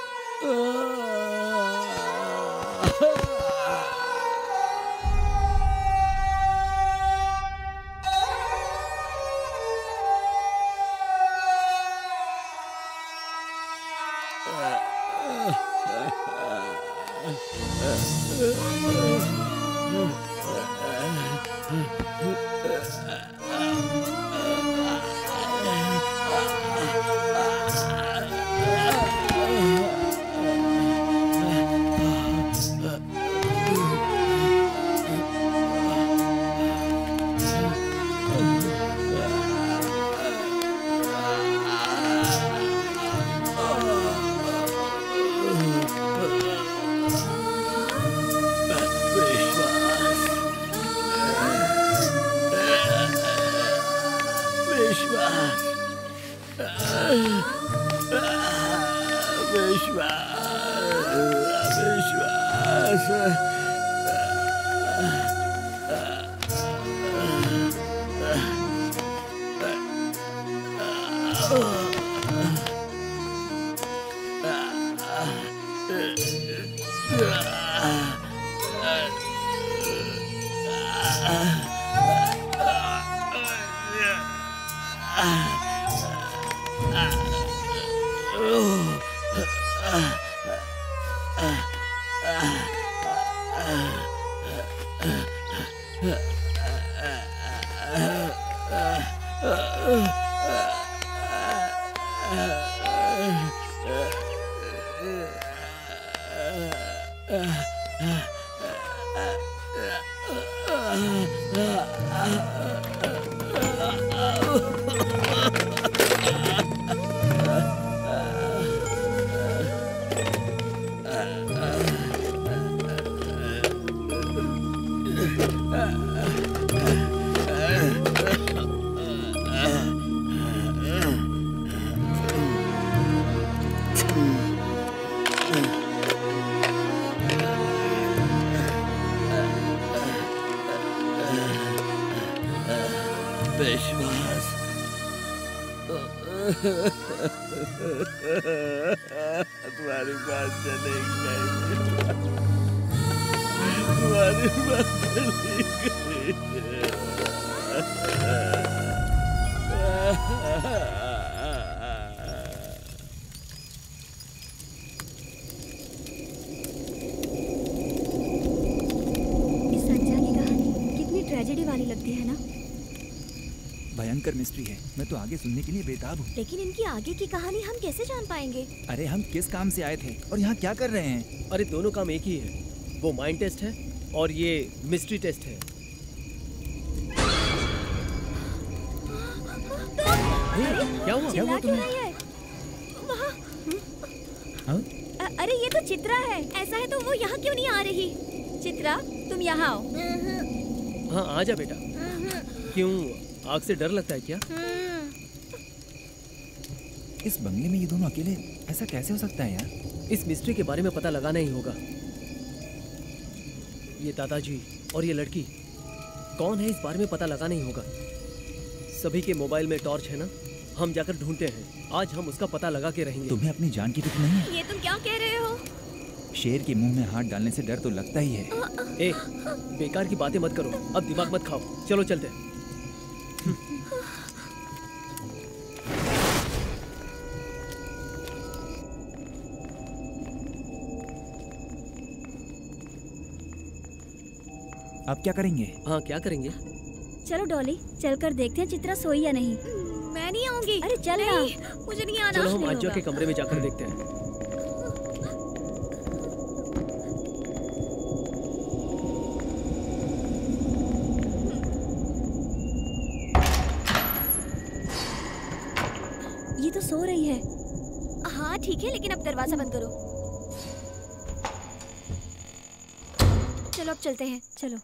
विश्वास, तुम्हारी बात चलेगी नहीं, तुम्हारी बात चलेगी। इस संजय की कहानी कितनी ट्रेजेडी वाली लगती है ना। भयंकर मिस्ट्री है, मैं तो आगे सुनने के लिए बेताब हूँ। लेकिन इनकी आगे की कहानी हम कैसे जान पाएंगे? अरे हम किस काम से आए थे और यहाँ क्या कर रहे हैं? अरे दोनों काम एक ही है, वो माइंड टेस्ट है और ये मिस्ट्री टेस्ट है। क्या हुआ? क्या हुआ तुम्हें? हाँ? अरे ये तो चित्रा है। ऐसा है तो वो यहाँ क्यों नहीं आ रही? चित्रा, तुम यहाँ आओ। हाँ आ जा बेटा। क्यों, आग से डर लगता है क्या? इस बंगले में ये दोनों अकेले ऐसा कैसे हो सकता है यार? इस मिस्ट्री के बारे में पता लगाना ही होगा। ये दादाजी और ये लड़की कौन है, इस बारे में पता लगाना ही होगा। सभी के मोबाइल में टॉर्च है ना, हम जाकर ढूंढते हैं। आज हम उसका पता लगा के रहेंगे। तुम्हें अपनी जान की फिक्र नहीं है? ये तुम क्या कह रहे हो? शेर के मुंह में हाथ डालने से डर तो लगता ही है। ए, बेकार की बातें मत करो, अब दिमाग मत खाओ। चलो चलते हैं। अब क्या करेंगे? हाँ क्या करेंगे? चलो डॉली, चलकर देखते हैं चित्रा सोई या नहीं। मैं नहीं आऊंगी। अरे चल ना। मुझे नहीं आना। चलो हम आज्जा के कमरे में जाकर देखते हैं। सो रही है। हाँ ठीक है, लेकिन अब दरवाजा बंद करो। चलो अब चलते हैं। चलो।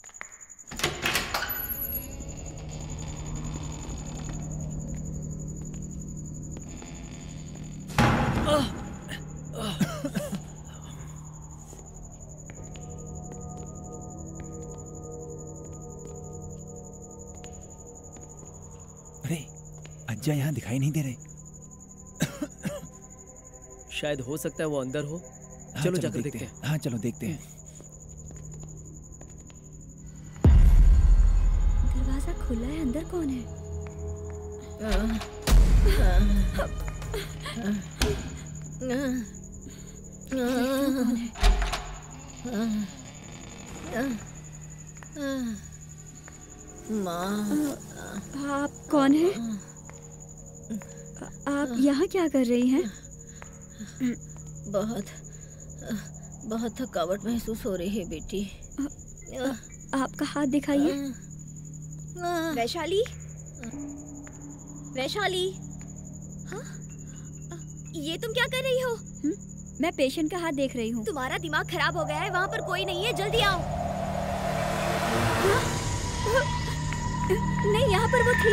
अरे अज्जा यहाँ दिखाई नहीं दे रहे। शायद हो सकता है वो अंदर हो। हाँ, चलो जाकर देखते हैं। हाँ चलो देखते हैं। दरवाजा खुला है, अंदर कौन है? माँ, आप कौन है? आप यहाँ क्या कर रही हैं? बहुत थकावट महसूस हो रही है बेटी। आपका हाथ दिखाइए। वैशाली, वैशाली, हाँ? ये तुम क्या कर रही हो? मैं पेशेंट का हाथ देख रही हूँ। तुम्हारा दिमाग खराब हो गया है, वहाँ पर कोई नहीं है, जल्दी आओ। नहीं, यहाँ पर वो थी।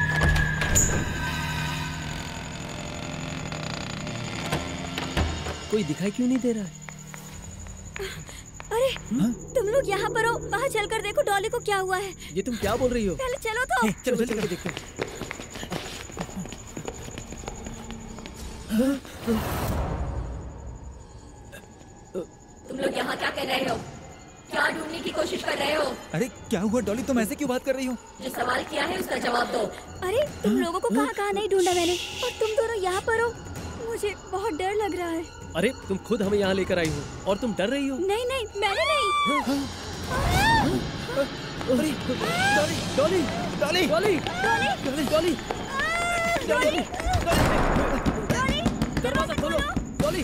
कोई दिखाई क्यों नहीं दे रहा है? अरे तुम लोग यहाँ पर हो, बाहर चलकर देखो डॉली को क्या हुआ है। ये तुम क्या बोल रही हो? पहले चलो तो। चलो चल के देखते हैं। तुम लोग यहाँ क्या कर रहे हो? क्या ढूंढने की कोशिश कर रहे हो? अरे क्या हुआ डॉली, तुम ऐसे क्यों बात कर रही हो? जो सवाल किया है उसका जवाब दो। अरे तुम लोगों को कहाँ नहीं ढूंढा मैंने, और तुम दोनों यहाँ पर हो। मुझे बहुत डर लग रहा है। अरे तुम खुद हमें यहाँ लेकर आई हो और तुम डर रही हो? नहीं नहीं, मैंने नहीं। डॉली, डॉली, डॉली, डॉली, डॉली, डॉली, डॉली, दरवाजा खोलो, डॉली।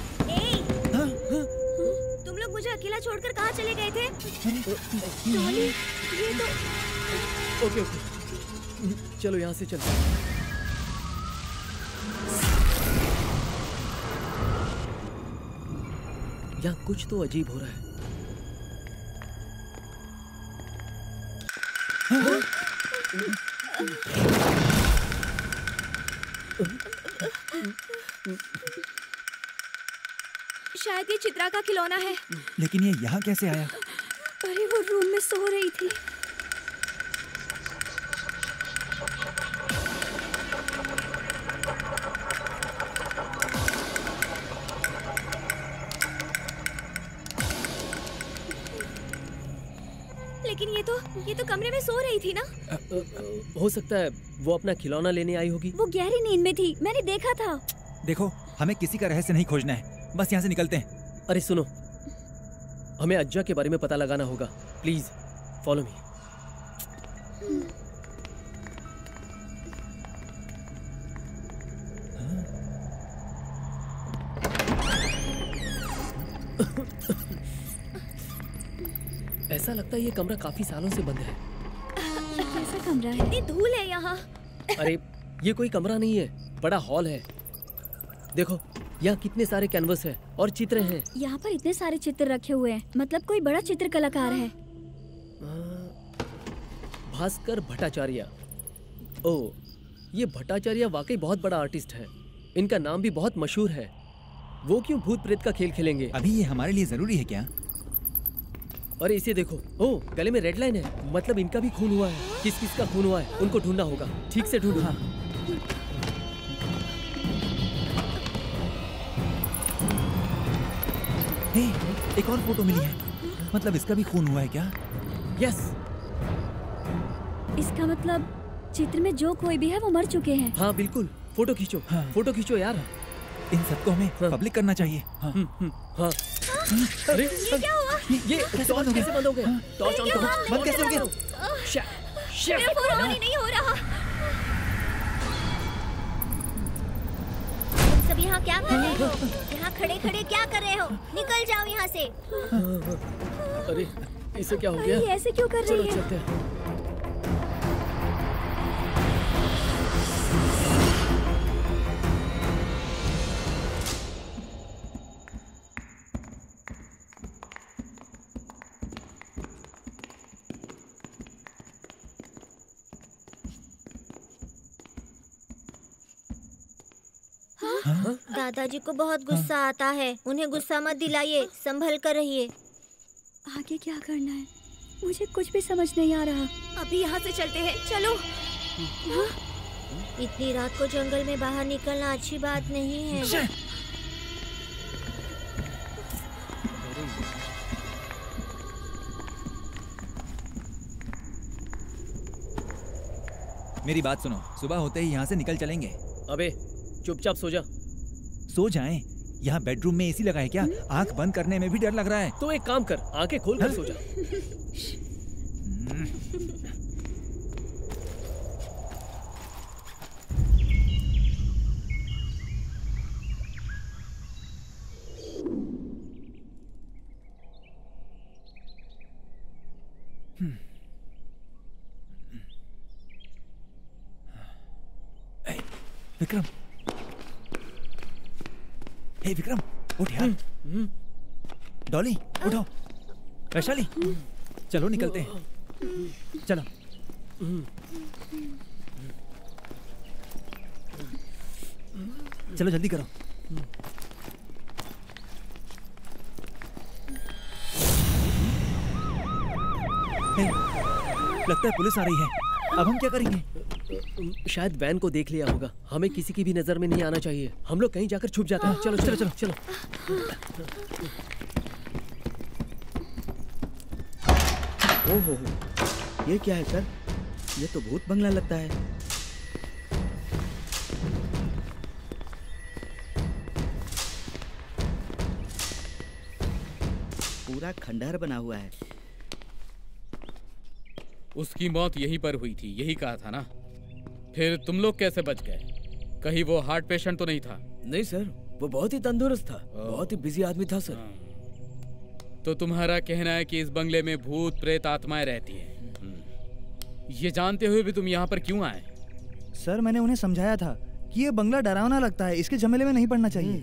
तुम लोग मुझे अकेला छोड़कर कहाँ चले गए थे? डॉली, ये तो। ओके ओके, चलो यहाँ से चलते हैं। यहाँ कुछ तो अजीब हो रहा है। शायद ये चित्रा का खिलौना है। लेकिन ये यहाँ कैसे आया? अरे वो रूम में सो रही थी। लेकिन ये तो कमरे में सो रही थी ना? हो सकता है वो अपना खिलौना लेने आई होगी। वो गहरी नींद में थी, मैंने देखा था। देखो, हमें किसी का रहस्य नहीं खोजना है, बस यहाँ से निकलते हैं। अरे सुनो, हमें अज्जा के बारे में पता लगाना होगा। Please follow me. ऐसा लगता है ये कमरा काफी सालों से बंद है। कैसा कमरा है? इतनी धूल है यहाँ। अरे ये कोई कमरा नहीं है, बड़ा हॉल है। देखो यहाँ कितने सारे कैनवस है और चित्र हैं। यहाँ पर इतने सारे चित्र रखे हुए हैं, मतलब कोई बड़ा चित्र कलाकार है। भास्कर भट्टाचार्य। ओह, ये भट्टाचार्य वाकई बहुत बड़ा आर्टिस्ट है। इनका नाम भी बहुत मशहूर है। वो क्यों भूत प्रेत का खेल खेलेंगे? अभी ये हमारे लिए जरूरी है क्या? अरे इसे देखो, ओह गले में रेड लाइन है, मतलब इनका भी खून हुआ है। किस किस का खून हुआ है उनको ढूंढना होगा। ठीक से ढूंढो। हाँ। एक और फोटो मिली है, मतलब इसका भी खून हुआ है क्या? यस। इसका मतलब चित्र में जो कोई भी है वो मर चुके हैं। हाँ बिल्कुल। फोटो खींचो। हाँ। फोटो खींचो यार। इन सबको हमें पब्लिक करना चाहिए। हाँ। हाँ। अरे ये क्या हुआ? ये टॉर्च कैसे बंद हो गया? टॉर्च ऑन करो। बंद कैसे हो गया? मेरा फोन ऑन ही नहीं हो रहा। तुम सब यहाँ क्या कर रहे हो? यहाँ खड़े खड़े क्या कर रहे हो? निकल जाओ यहाँ से। अरे इसे क्या हो गया? ये ऐसे क्यों कर रही है? चलो चलते हैं। दादाजी को बहुत गुस्सा आता है, उन्हें गुस्सा मत दिलाइए, संभल कर रहिए। आगे क्या करना है मुझे कुछ भी समझ नहीं आ रहा। अभी यहाँ से चलते हैं, चलो। इतनी रात को जंगल में बाहर निकलना अच्छी बात नहीं है। मेरी बात सुनो, सुबह होते ही यहाँ से निकल चलेंगे। अबे चुपचाप सो जा। सो जाएं? यहाँ बेडरूम में एसी लगा है क्या? आंख बंद करने में भी डर लग रहा है। तो एक काम कर, आंखें खोल कर सो जा। विक्रम, हे विक्रम, उठ यार। डॉली उठो। वैशाली चलो निकलते हैं। चलो। चलो जल्दी करो। हे, लगता है पुलिस आ रही है। अब हम क्या करेंगे? शायद वैन को देख लिया होगा। हमें किसी की भी नजर में नहीं आना चाहिए। हम लोग कहीं जाकर छुप जाते हैं। चलो चलो चलो चलो। ओहो, ये क्या है सर? ये तो भूत बंगला लगता है। पूरा खंडहर बना हुआ है। उसकी मौत यहीं पर हुई थी, यही कहा था ना? फिर तुम लोग कैसे बच गए? कहीं वो हार्ट पेशेंट तो नहीं था? नहीं सर, वो बहुत ही तंदुरुस्त था, बहुत ही बिजी आदमी था सर। तो तुम्हारा कहना है कि इस बंगले में भूत प्रेत आत्माएं रहती हैं। ये जानते हुए भी तुम यहाँ पर क्यों आए? सर मैंने उन्हें समझाया था कि ये बंगला डरावना लगता है, इसके झमेले में नहीं पड़ना चाहिए।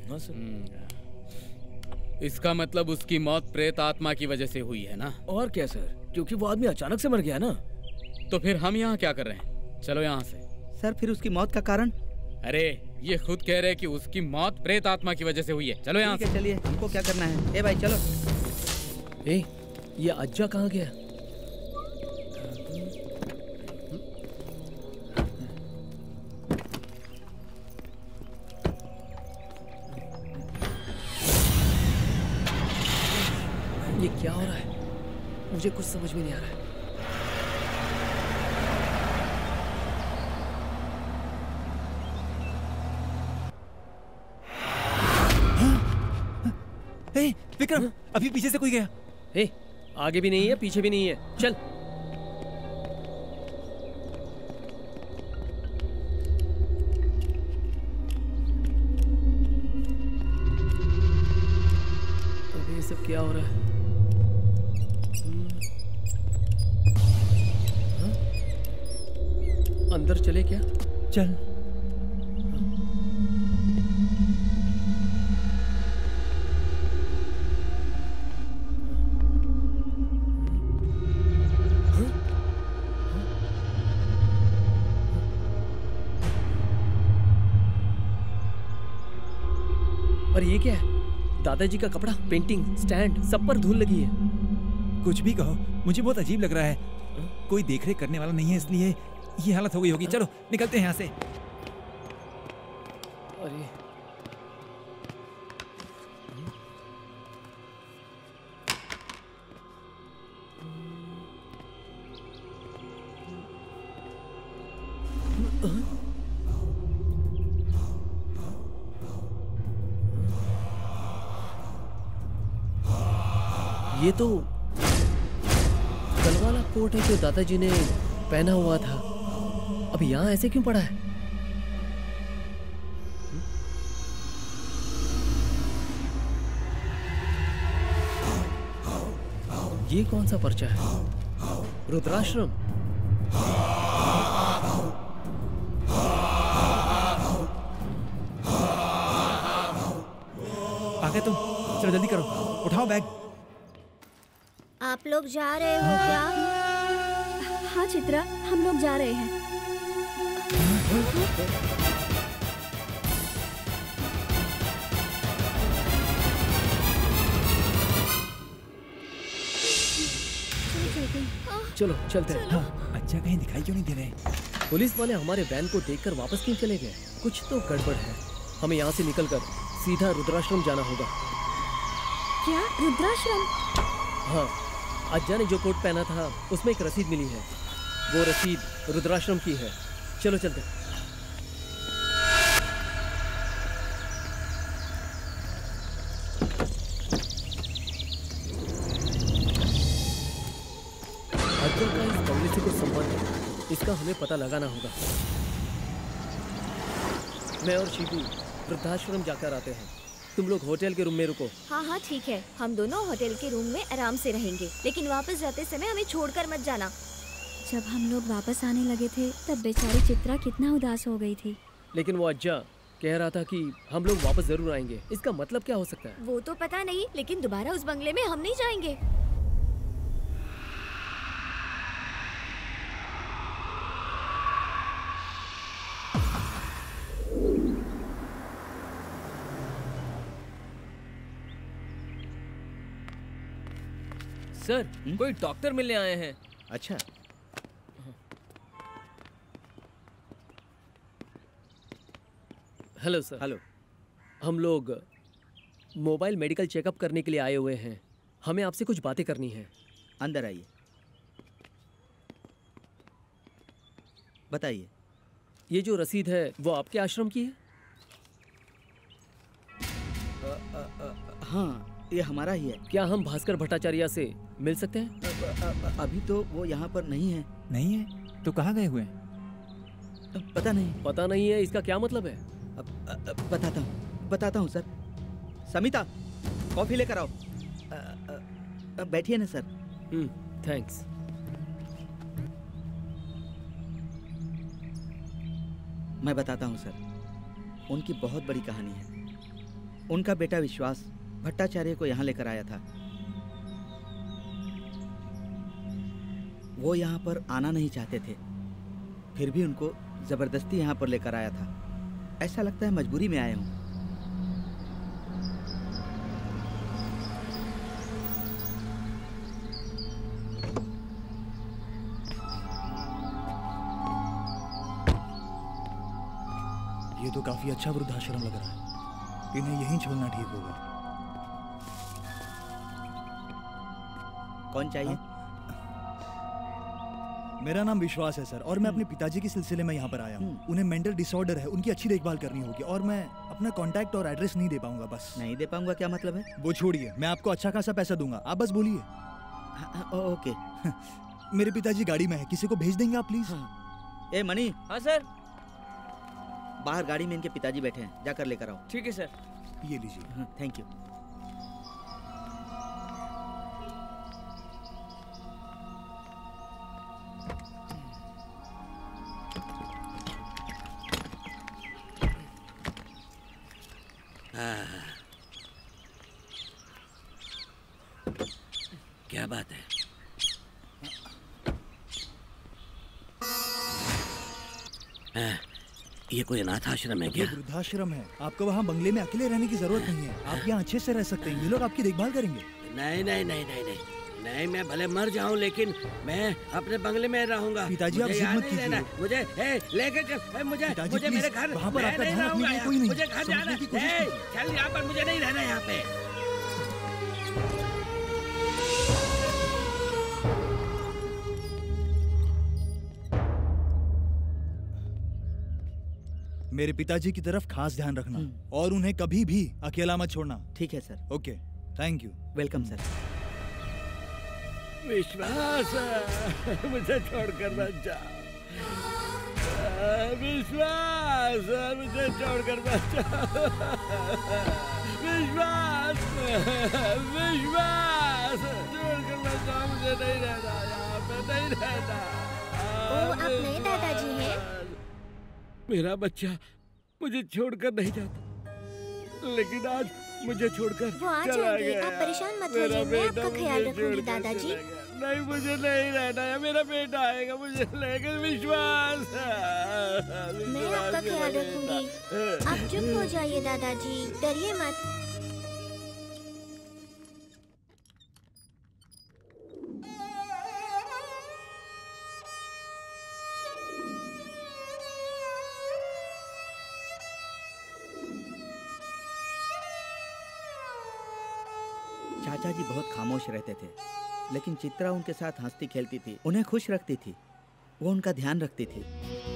इसका मतलब उसकी मौत प्रेत आत्मा की वजह से हुई है ना? और क्या सर, क्योंकि वो आदमी अचानक से मर गया ना। तो फिर हम यहाँ क्या कर रहे हैं? चलो यहाँ से। सर फिर उसकी मौत का कारण? अरे ये खुद कह रहे हैं कि उसकी मौत प्रेत आत्मा की वजह से हुई है। चलो यहाँ से। चलिए, हमको क्या करना है? ए भाई चलो। ए, ये अज्जा कहाँ गया? ये क्या हो रहा है? मुझे कुछ समझ में नहीं आ रहा है। विक्रम, अभी पीछे से कोई गया। हे, आगे भी नहीं है, पीछे भी नहीं है। चल। अबे ये सब क्या हो रहा है? अंदर चले क्या? चल। और ये क्या है? दादाजी का कपड़ा, पेंटिंग, स्टैंड, सब पर धूल लगी है। कुछ भी कहो, मुझे बहुत अजीब लग रहा है। कोई देखरेख करने वाला नहीं है, इसलिए ये हालत हो गई होगी। चलो निकलते हैं यहाँ से। अरे ये तो कल वाला कोट है जो दादाजी ने पहना हुआ था। अब यहाँ ऐसे क्यों पड़ा है? ये कौन सा पर्चा है? रुद्राश्रम। आ गए तुम? चलो जल्दी करो, उठाओ बैग। आप लोग जा रहे हो क्या? हाँ चित्रा, हम लोग जा रहे हैं। सकते हैं। चलो चलते हैं। हाँ, अच्छा कहीं दिखाई क्यों नहीं दे रहे? पुलिस वाले हमारे वैन को देखकर वापस क्यों चले गए? कुछ तो गड़बड़ है। हमें यहाँ से निकलकर सीधा रुद्राश्रम जाना होगा। क्या रुद्राश्रम? हाँ, अज्जा ने जो कोट पहना था उसमें एक रसीद मिली है। वो रसीद रुद्राश्रम की है। चलो चलते हैं। अज्जा का इस बंगले से कुछ संबंध है, इसका हमें पता लगाना होगा। मैं और शिबू वृद्धाश्रम जाकर आते हैं। तुम लोग होटल के रूम में रुको। हाँ हाँ ठीक है, हम दोनों होटल के रूम में आराम से रहेंगे, लेकिन वापस जाते समय हमें छोड़कर मत जाना। जब हम लोग वापस आने लगे थे तब बेचारी चित्रा कितना उदास हो गई थी। लेकिन वो अज्जा कह रहा था कि हम लोग वापस जरूर आएंगे। इसका मतलब क्या हो सकता है? वो तो पता नहीं, लेकिन दोबारा उस बंगले में हम नहीं जाएंगे। सर, कोई डॉक्टर मिलने आए हैं। अच्छा, हेलो सर। हेलो। हम लोग मोबाइल मेडिकल चेकअप करने के लिए आए हुए हैं। हमें आपसे कुछ बातें करनी है। अंदर आइए, बताइए। ये जो रसीद है वो आपके आश्रम की है? हाँ, ये हमारा ही है। क्या हम भास्कर भट्टाचार्य से मिल सकते हैं? अभी तो वो यहाँ पर नहीं है। नहीं है? तो कहाँ गए हुए हैं? पता नहीं। पता नहीं है, इसका क्या मतलब है? बताता हूँ सर। समिता, कॉफी लेकर आओ। बैठिए ना सर। थैंक्स। मैं बताता हूँ सर, उनकी बहुत बड़ी कहानी है। उनका बेटा विश्वास भट्टाचार्य को यहाँ लेकर आया था। वो यहाँ पर आना नहीं चाहते थे, फिर भी उनको जबरदस्ती यहाँ पर लेकर आया था। ऐसा लगता है मजबूरी में आए हूँ। ये तो काफी अच्छा वृद्धाश्रम लग रहा है। इन्हें यहीं छोड़ना ठीक होगा। कौन चाहिए? मेरा नाम विश्वास है सर, और मैं अपने पिताजी के सिलसिले में यहाँ पर आया हूँ। उन्हें मेंटल डिसऑर्डर है, उनकी अच्छी देखभाल करनी होगी, और मैं अपना कांटेक्ट और एड्रेस नहीं दे पाऊंगा। बस नहीं दे पाऊंगा क्या मतलब है? वो छोड़िए, मैं आपको अच्छा खासा पैसा दूंगा, आप बस बोलिए। ओके। मेरे पिताजी गाड़ी में है, किसी को भेज देंगे आप प्लीज? A money. हाँ सर। बाहर गाड़ी में इनके पिताजी बैठे हैं, जाकर लेकर आओ। ठीक है सर। ये लीजिए। Thank you. क्या बात है? ये कोई अनाथ आश्रम है क्या? ये वृद्धाश्रम है। आपको वहाँ बंगले में अकेले रहने की जरूरत नहीं है। आप यहाँ अच्छे से रह सकते हैं। ये लोग आपकी देखभाल करेंगे। नहीं नहीं नहीं नहीं नहीं नहीं, मैं भले मर जाऊं लेकिन मैं अपने बंगले में रहूंगा। पिताजी आप जिद मत कीजिए। मुझे लेके चल, मुझे मेरे घर वहाँ पर आपका ध्यान रखने के लिए कोई नहीं। मुझे घर जाना है। चल यहाँ पर, मुझे नहीं रहना यहाँ पे। मेरे पिताजी की तरफ खास ध्यान रखना और उन्हें कभी भी अकेला मत छोड़ना। ठीक है sir. Okay, thank you. Welcome sir. Vishwas, मुझे छोड़कर मत जा। विश्वास, मुझे छोड़कर मत जा। विश्वास, विश्वास, छोड़कर मत जा। मुझे नहीं रहना यहाँ पे, नहीं रहना। आप नए दादाजी हैं? मेरा बच्चा मुझे छोड़कर नहीं जाता, लेकिन आज मुझे छोड़कर वो आ चला जाएंगे। गया। आप परेशान मत होइए, मैं आपका ख्याल रखूंगी दादाजी। नहीं, मुझे नहीं रहना है। मेरा बेटा आएगा मुझे लेकर। विश्वास, मैं आपका ख्याल रखूंगी। आप चुप हो जाइए दादाजी, डरिए मत। चाचा जी बहुत खामोश रहते थे, लेकिन चित्रा उनके साथ हंसती खेलती थी, उन्हें खुश रखती थी, वो उनका ध्यान रखती थी।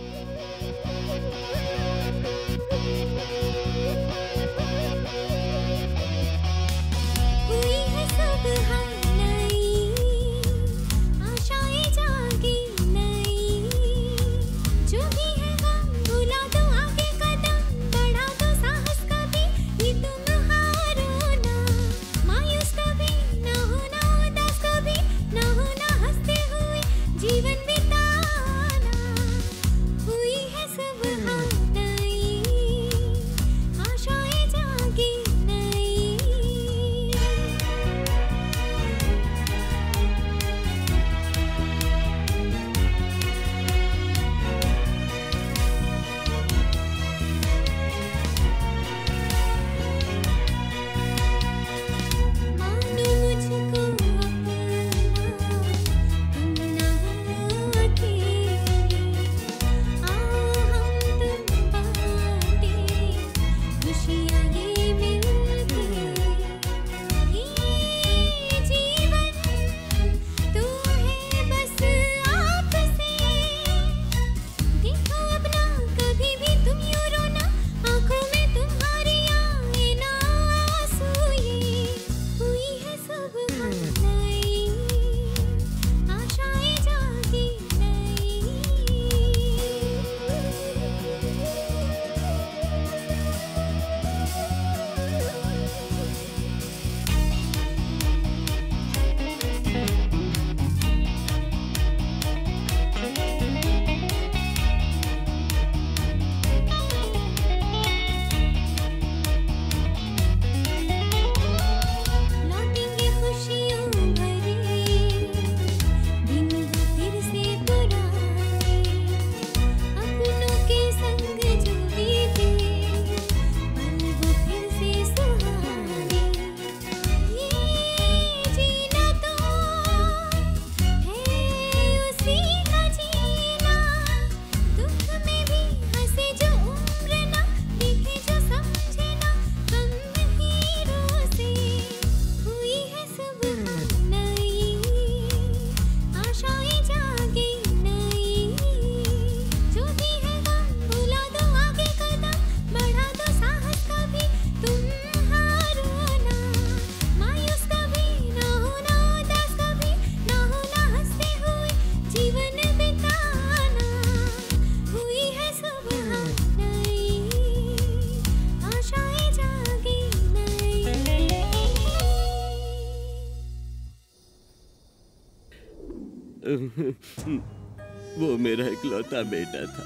वो मेरा इकलौता बेटा था।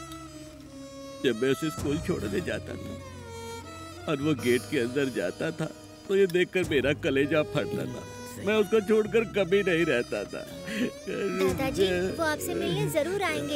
जब मैं उसे स्कूल छोड़ने जाता था और वो गेट के अंदर जाता था तो ये देखकर मेरा कलेजा फटता था। मैं उसको छोड़कर कभी नहीं रहता था। दादाजी, वो आपसे मिलने जरूर आएंगे।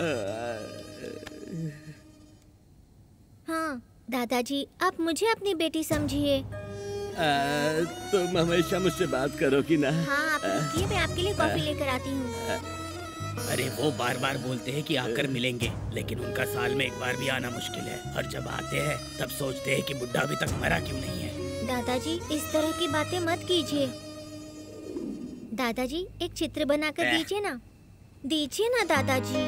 हाँ दादाजी, आप मुझे अपनी बेटी समझिए। तुम हमेशा मुझसे बात करोगी ना? हाँ, आप रुकिए, मैं आपके लिए कॉफी लेकर आती हूँ। अरे वो बार बार बोलते हैं कि आकर मिलेंगे, लेकिन उनका साल में एक बार भी आना मुश्किल है, और जब आते हैं तब सोचते हैं कि बुड्ढा अभी तक मरा क्यों नहीं है। दादाजी, इस तरह की बातें मत कीजिए। दादाजी, एक चित्र बनाकर दीजिए ना, दीजिए ना दादाजी।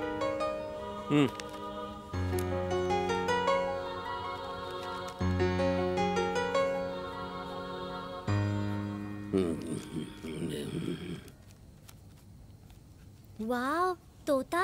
वाह, तोता।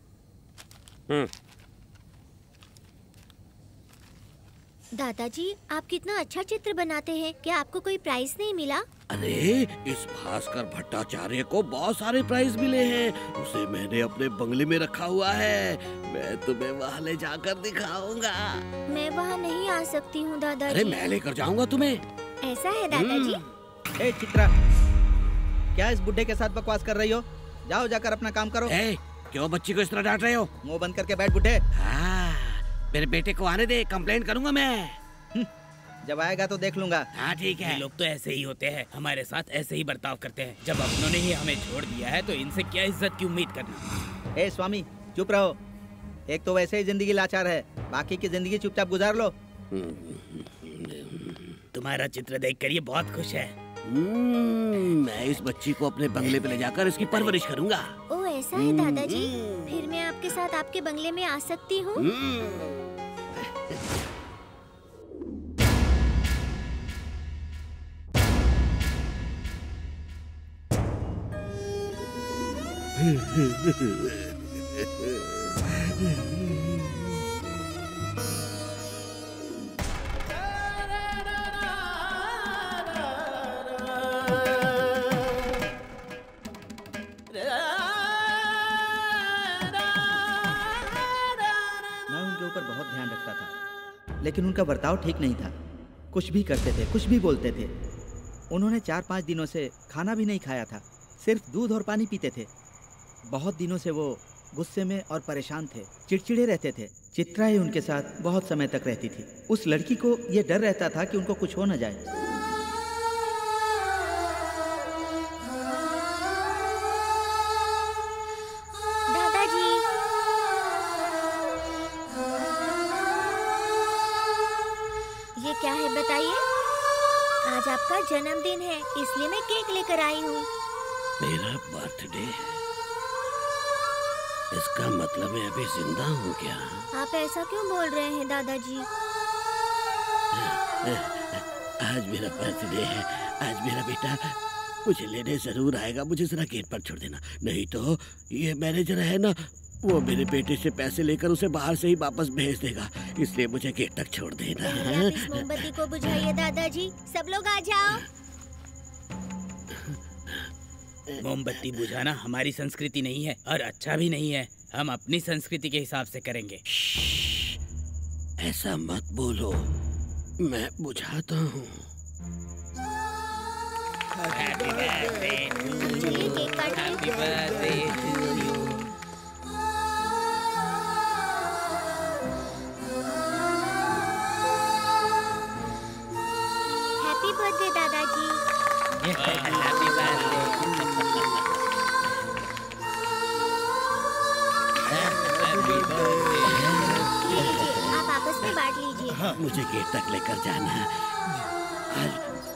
दादाजी, आप कितना अच्छा चित्र बनाते हैं। क्या आपको कोई प्राइज नहीं मिला? अरे, इस भास्कर भट्टाचार्य को बहुत सारे प्राइज मिले हैं। उसे मैंने अपने बंगले में रखा हुआ है। मैं तुम्हें वहाँ ले जाकर दिखाऊंगा। मैं वहाँ नहीं आ सकती हूँ दादाजी। अरे मैं लेकर जाऊंगा तुम्हें। ऐसा है दादाजी? ए चित्रा, क्या इस बुड्ढे के साथ बकवास कर रही हो? जाओ जाकर अपना काम करो। क्यों बच्ची को इस तरह डांट रहे हो? मुंह बंद करके बैठ बुड्ढे। हाँ, मेरे बेटे को आने दे, कंप्लेंट करूंगा मैं। जब आएगा तो देख लूंगा। हाँ ठीक है। ये लोग तो ऐसे ही होते हैं, हमारे साथ ऐसे ही बर्ताव करते हैं। जब अपनों ने ही हमें छोड़ दिया है तो इनसे क्या इज्जत की उम्मीद करना। ए स्वामी, चुप रहो। एक तो वैसे ही जिंदगी लाचार है, बाकी की जिंदगी चुपचाप गुजार लो। तुम्हारा चित्र देखकर ये बहुत खुश है। मैं इस बच्ची को अपने बंगले पे ले जाकर इसकी परवरिश करूंगा। ओ ऐसा है दादाजी, फिर मैं आपके साथ आपके बंगले में आ सकती हूँ? ऊपर बहुत ध्यान रखता था, लेकिन उनका बर्ताव ठीक नहीं था। कुछ भी करते थे, कुछ भी बोलते थे। उन्होंने 4-5 दिनों से खाना भी नहीं खाया था, सिर्फ दूध और पानी पीते थे। बहुत दिनों से वो गुस्से में और परेशान थे, चिड़चिड़े रहते थे। चित्रा ही उनके साथ बहुत समय तक रहती थी। उस लड़की को ये डर रहता था कि उनको कुछ हो न जाए। दादाजी, ये क्या है बताइए? आज आपका जन्मदिन है, इसलिए मैं केक लेकर आई हूँ। मेरा बर्थडे है, इसका मतलब मैं अभी जिंदा हूँ क्या? आप ऐसा क्यों बोल रहे हैं दादाजी? आज मेरा बर्थडे है, आज मेरा बेटा मुझे लेने जरूर आएगा। मुझे जरा गेट पर छोड़ देना, नहीं तो ये मैनेजर है ना, वो मेरे बेटे से पैसे लेकर उसे बाहर से ही वापस भेज देगा। इसलिए मुझे गेट तक छोड़ देना। आप इस मोमबत्ती को बुझाइए दादाजी, सब लोग आ जाओ। मोमबत्ती बुझाना हमारी संस्कृति नहीं है और अच्छा भी नहीं है। हम अपनी संस्कृति के हिसाब से करेंगे। ऐसा मत बोलो, मैं बुझाता हूँ। Happy birthday to you, happy birthday to you. Happy birthday दादाजी। Happy birthday. आप आपस में बांट लीजिए। हाँ, मुझे गेट तक लेकर जाना है। आज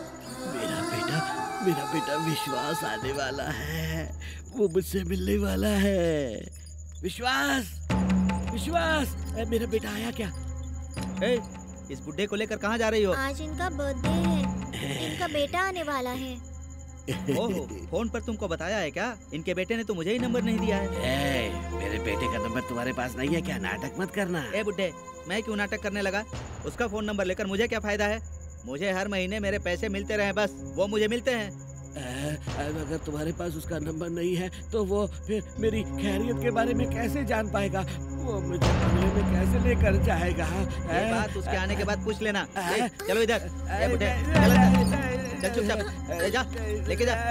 मेरा बेटा विश्वास आने वाला है, वो मुझसे मिलने वाला है। विश्वास, विश्वास, मेरा बेटा आया क्या? इस बुड्ढे को लेकर कहाँ जा रही हो? आज इनका बर्थडे है, इनका बेटा आने वाला है। ओहो, फोन पर तुमको बताया है क्या? इनके बेटे ने तो मुझे ही नंबर नहीं दिया है। मेरे बेटे का नंबर तुम्हारे पास नहीं है क्या? नाटक मत करना। बुड्ढे, मैं क्यों नाटक करने लगा? उसका फोन नंबर लेकर मुझे क्या फायदा है? मुझे हर महीने मेरे पैसे मिलते रहे, बस वो मुझे मिलते हैं। अगर तुम्हारे पास उसका नंबर नहीं है तो वो फिर मेरी खैरियत के बारे में कैसे जान पाएगा? वो मुझे बंगले में कैसे लेकर जाएगा? ये बात उसके आने के बाद पूछ लेना। चलो इधर, बुड्ढे, चल चुपचाप ले जा, लेके जा।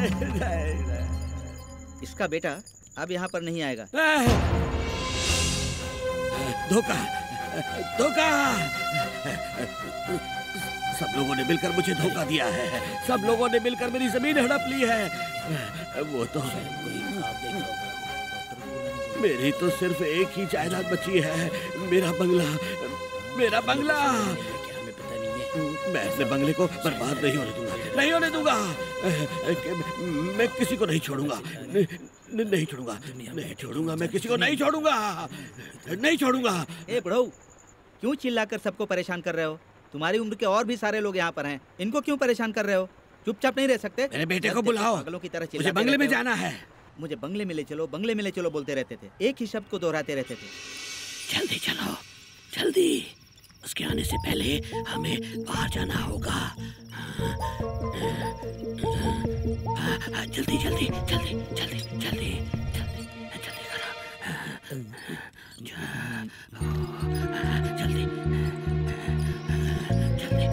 इसका बेटा अब यहाँ पर नहीं आएगा। धोखा, धोखा! सब लोगों ने मिलकर मुझे धोखा दिया है। सब लोगों ने मिलकर मेरी जमीन हड़प ली है। वो तो मेरी तो सिर्फ एक ही जायदाद बची है, मेरा बंगला, मेरा बंगला। मैं ऐसे बंगले को बर्बाद नहीं होने दूंगा, नहीं होने दूंगा। मैं किसी को नहीं छोड़ूंगा, नहीं छोड़ूंगा, नहीं छोड़ूंगा, मैं किसी को नहीं छोड़ूंगा, नहीं छोड़ूंगा। बुढ़ऊ, क्यों चिल्लाकर सबको परेशान कर रहे हो? तुम्हारी उम्र के और भी सारे लोग यहाँ पर हैं, इनको क्यों परेशान कर रहे हो? चुपचाप नहीं रह सकते? मेरे बेटे को बुलाओ, पागलों की तरह मुझे बंगले में जाना है। मुझे बंगले में ले चलो, बंगले में ले चलो बोलते रहते थे, एक ही शब्द को दोहराते रहते थे। जल्दी चलो, जल्दी, उसके आने से पहले हमें बाहर जाना होगा। जल्दी जल्दी जल्दी जल्दी जल्दी जल्दी करो, जल्दी जल्दी।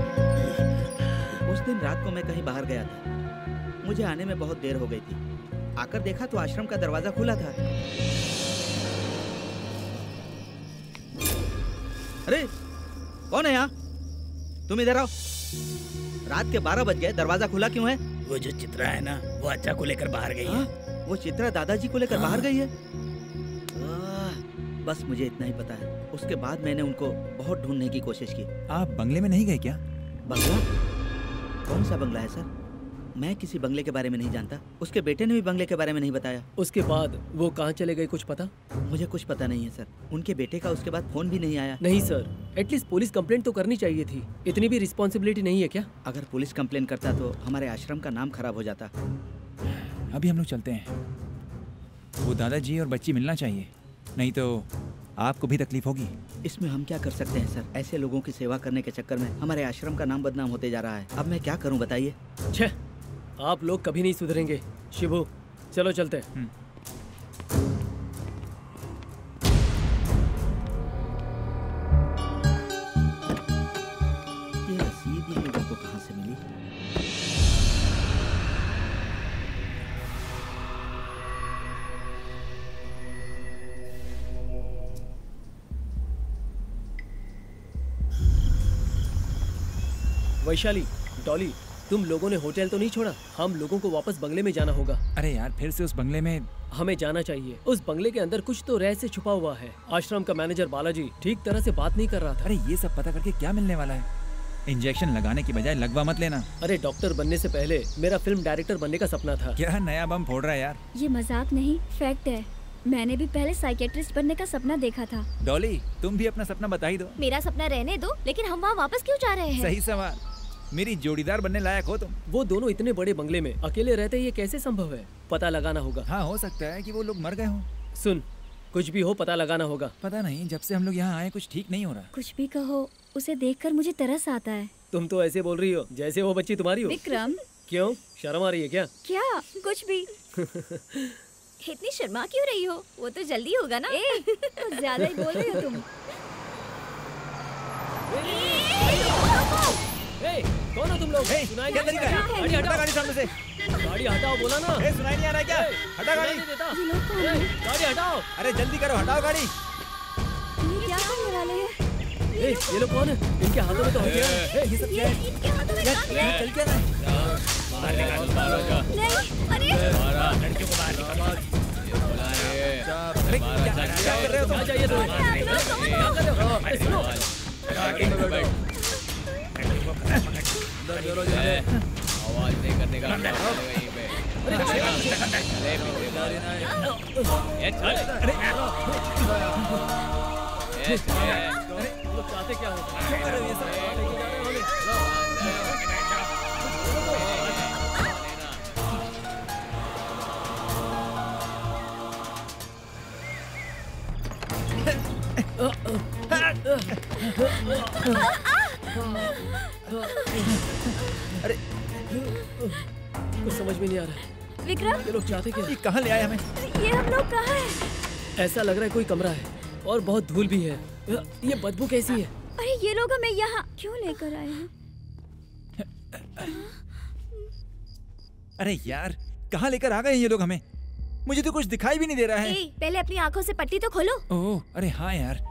उस दिन रात को मैं कहीं बाहर गया था, मुझे आने में बहुत देर हो गई थी। आकर देखा तो आश्रम का दरवाजा खुला था। अरे कौन है यहाँ? तुम इधर आओ। रात के 12 बज गए, दरवाजा खुला क्यों है? वो जो चित्रा है ना, वो अच्छा को लेकर बाहर गई है। वो चित्रा दादाजी को लेकर बाहर गई है? बस मुझे इतना ही पता है। उसके बाद मैंने उनको बहुत ढूंढने की कोशिश की। आप बंगले में नहीं गए क्या? बंगला? कौन सा बंगला है सर? मैं किसी बंगले के बारे में नहीं जानता। उसके बेटे ने भी बंगले के बारे में नहीं बताया। उसके बाद वो कहाँ चले गए कुछ पता? मुझे कुछ पता नहीं है सर। उनके बेटे का उसके बाद फोन भी नहीं आया। नहीं सर, एटलीस्ट पुलिस कंप्लेंट तो करनी चाहिए थी। इतनी भी रिस्पॉन्सिबिलिटी नहीं है क्या? अगर पुलिस कंप्लेन करता तो हमारे आश्रम का नाम खराब हो जाता। अभी हम लोग चलते हैं। वो दादाजी और बच्ची मिलना चाहिए, नहीं तो आपको भी तकलीफ होगी। इसमें हम क्या कर सकते हैं सर? ऐसे लोगों की सेवा करने के चक्कर में हमारे आश्रम का नाम बदनाम होते जा रहा है। अब मैं क्या करूं बताइए? छे, आप लोग कभी नहीं सुधरेंगे। शिबू चलो चलते हैं। ये रसीद इन लोगों को कहाँ से मिली? वैशाली, डॉली, तुम लोगों ने होटल तो नहीं छोड़ा? हम लोगों को वापस बंगले में जाना होगा। अरे यार, फिर से उस बंगले में? हमें जाना चाहिए। उस बंगले के अंदर कुछ तो रहस्य छुपा हुआ है। आश्रम का मैनेजर बालाजी ठीक तरह से बात नहीं कर रहा था। अरे ये सब पता करके क्या मिलने वाला है? इंजेक्शन लगाने की बजाय लगवा मत लेना। अरे डॉक्टर बनने से पहले मेरा फिल्म डायरेक्टर बनने का सपना था। क्या नया बम फोड़ रहा है यार? ये मजाक नहीं, फैक्ट है। मैंने भी पहले साइकेट्रिस्ट बनने का सपना देखा था। डॉली, तुम भी अपना सपना बता ही दो। मेरा सपना रहने दो, लेकिन हम वहाँ वापस क्यों जा रहे हैं? सही सवाल। मेरी जोड़ीदार बनने लायक हो तुम। वो दोनों इतने बड़े बंगले में अकेले रहते, ये कैसे संभव है? पता लगाना होगा। हाँ, हो सकता है कि वो लोग मर गए हों। सुन, कुछ भी हो पता लगाना होगा। पता नहीं, जब से हम लोग यहाँ आए कुछ ठीक नहीं हो रहा। कुछ भी कहो, उसे देखकर मुझे तरस आता है। तुम तो ऐसे बोल रही हो जैसे वो बच्ची तुम्हारी हो। विक्रम, क्यों, शर्म आ रही है क्या? क्या? कुछ भी। इतनी शर्मा क्यों रही हो? वो तो जल्दी होगा ना। तो ज्यादा ही बोल रही हो तुम। कौन हो तुम लोग? सुनाई नहीं दे रहा? गाड़ी हटाओ, गाड़ी सामने से। गाड़ी हटाओ बोला ना। सुनाई नहीं आ रहा क्या? हटा गाड़ी। गाड़ी हटाओ। अरे जल्दी करो, हटाओ गाड़ी। ये क्या करने वाले हैं? ये लोग कौन है? इनके हाथों में तो हथियार है। ये सब क्या है? इनके हाथों में चल क्या रहा है? बाहर निकालो। नहीं, अरे लड़कियों को बाहर निकालो। क्या कर रहे हो? क्या चाहिए तुम्हें? क्या कर रहे हो? अरे सुनो। आवाज नहीं करने का। चाहते क्या हो? अरे कुछ समझ में नहीं आ रहा। विक्रम, ये लोग चाहते क्या? ये कहाँ ले आए हमें? ये हम लोग कहाँ हैं? ऐसा लग रहा है कोई कमरा है और बहुत धूल भी है। ये बदबू कैसी है? अरे ये लोग हमें यहाँ क्यों लेकर आए हैं? अरे यार, कहाँ लेकर आ गए ये लोग हमें? मुझे तो कुछ दिखाई भी नहीं दे रहा है। पहले अपनी आंखों से पट्टी तो खोलो। ओह, अरे हाँ यार।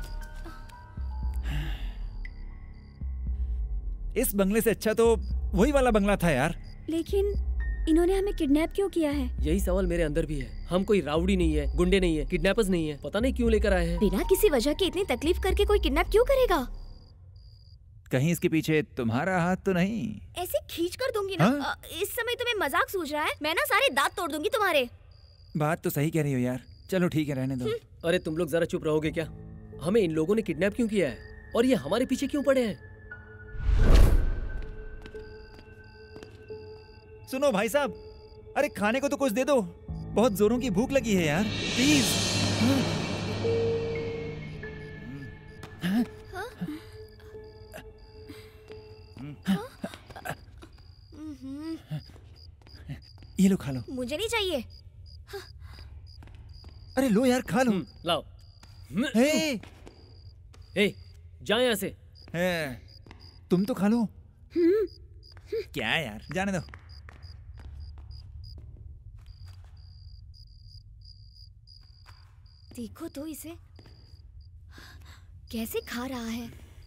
इस बंगले से अच्छा तो वही वाला बंगला था यार। लेकिन इन्होंने हमें किडनैप क्यों किया है? यही सवाल मेरे अंदर भी है। हम कोई राउडी नहीं है, गुंडे नहीं है, किडनैपर्स नहीं है। पता नहीं क्यों लेकर आए हैं। बिना किसी वजह के इतनी तकलीफ करके कोई किडनैप क्यों करेगा? कहीं इसके पीछे तुम्हारा हाथ तो नहीं? ऐसे खींच कर दूंगी ना। हाँ? इस समय तुम्हें मजाक सूझ रहा है? मैं ना सारे दांत तोड़ दूंगी तुम्हारे। बात तो सही कह रही हो यार। चलो ठीक है, रहने दो। अरे तुम लोग जरा चुप रहोगे क्या? हमें इन लोगों ने किडनैप क्यों किया है और ये हमारे पीछे क्यों पड़े हैं? सुनो भाई साहब, अरे खाने को तो कुछ दे दो। बहुत जोरों की भूख लगी है यार, प्लीज। ये लो, खा लो। मुझे नहीं चाहिए। अरे लो यार, खा लो। लाओ। ए, जा यहाँ से। तुम तो खा लो। क्या यार, जाने दो। देखो तो इसे कैसे खा रहा है।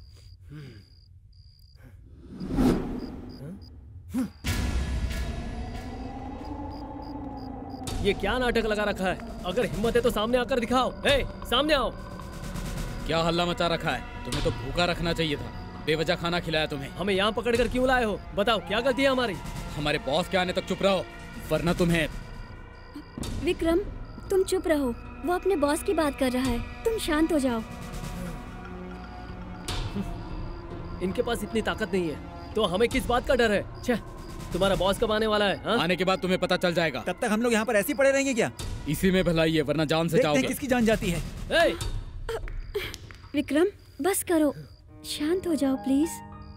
ये क्या नाटक लगा रखा है? अगर हिम्मत है तो सामने आकर दिखाओ। सामने आओ। क्या हल्ला मचा रखा है? तुम्हें तो भूखा रखना चाहिए था। बेवजह खाना खिलाया तुम्हें। हमें यहाँ पकड़ कर क्यों लाए हो? बताओ, क्या गलती है हमारी? हमारे बॉस के आने तक चुप रहो, वरना तुम्हें। विक्रम, तुम चुप रहो, वो अपने बॉस की बात कर रहा है, तुम शांत हो जाओ। इनके पास इतनी ताकत नहीं है, तो हमें किस बात का डर है? छह, तुम्हारा बॉस कब आने वाला है? हाँ? आने के बाद तुम्हें पता चल जाएगा। तब तक हम लोग यहाँ पर ऐसे ही पड़े रहेंगे क्या? इसी में भलाई है, वरना जान से जाओगे। किसकी जान जाती है? विक्रम, बस करो, शांत हो जाओ प्लीज।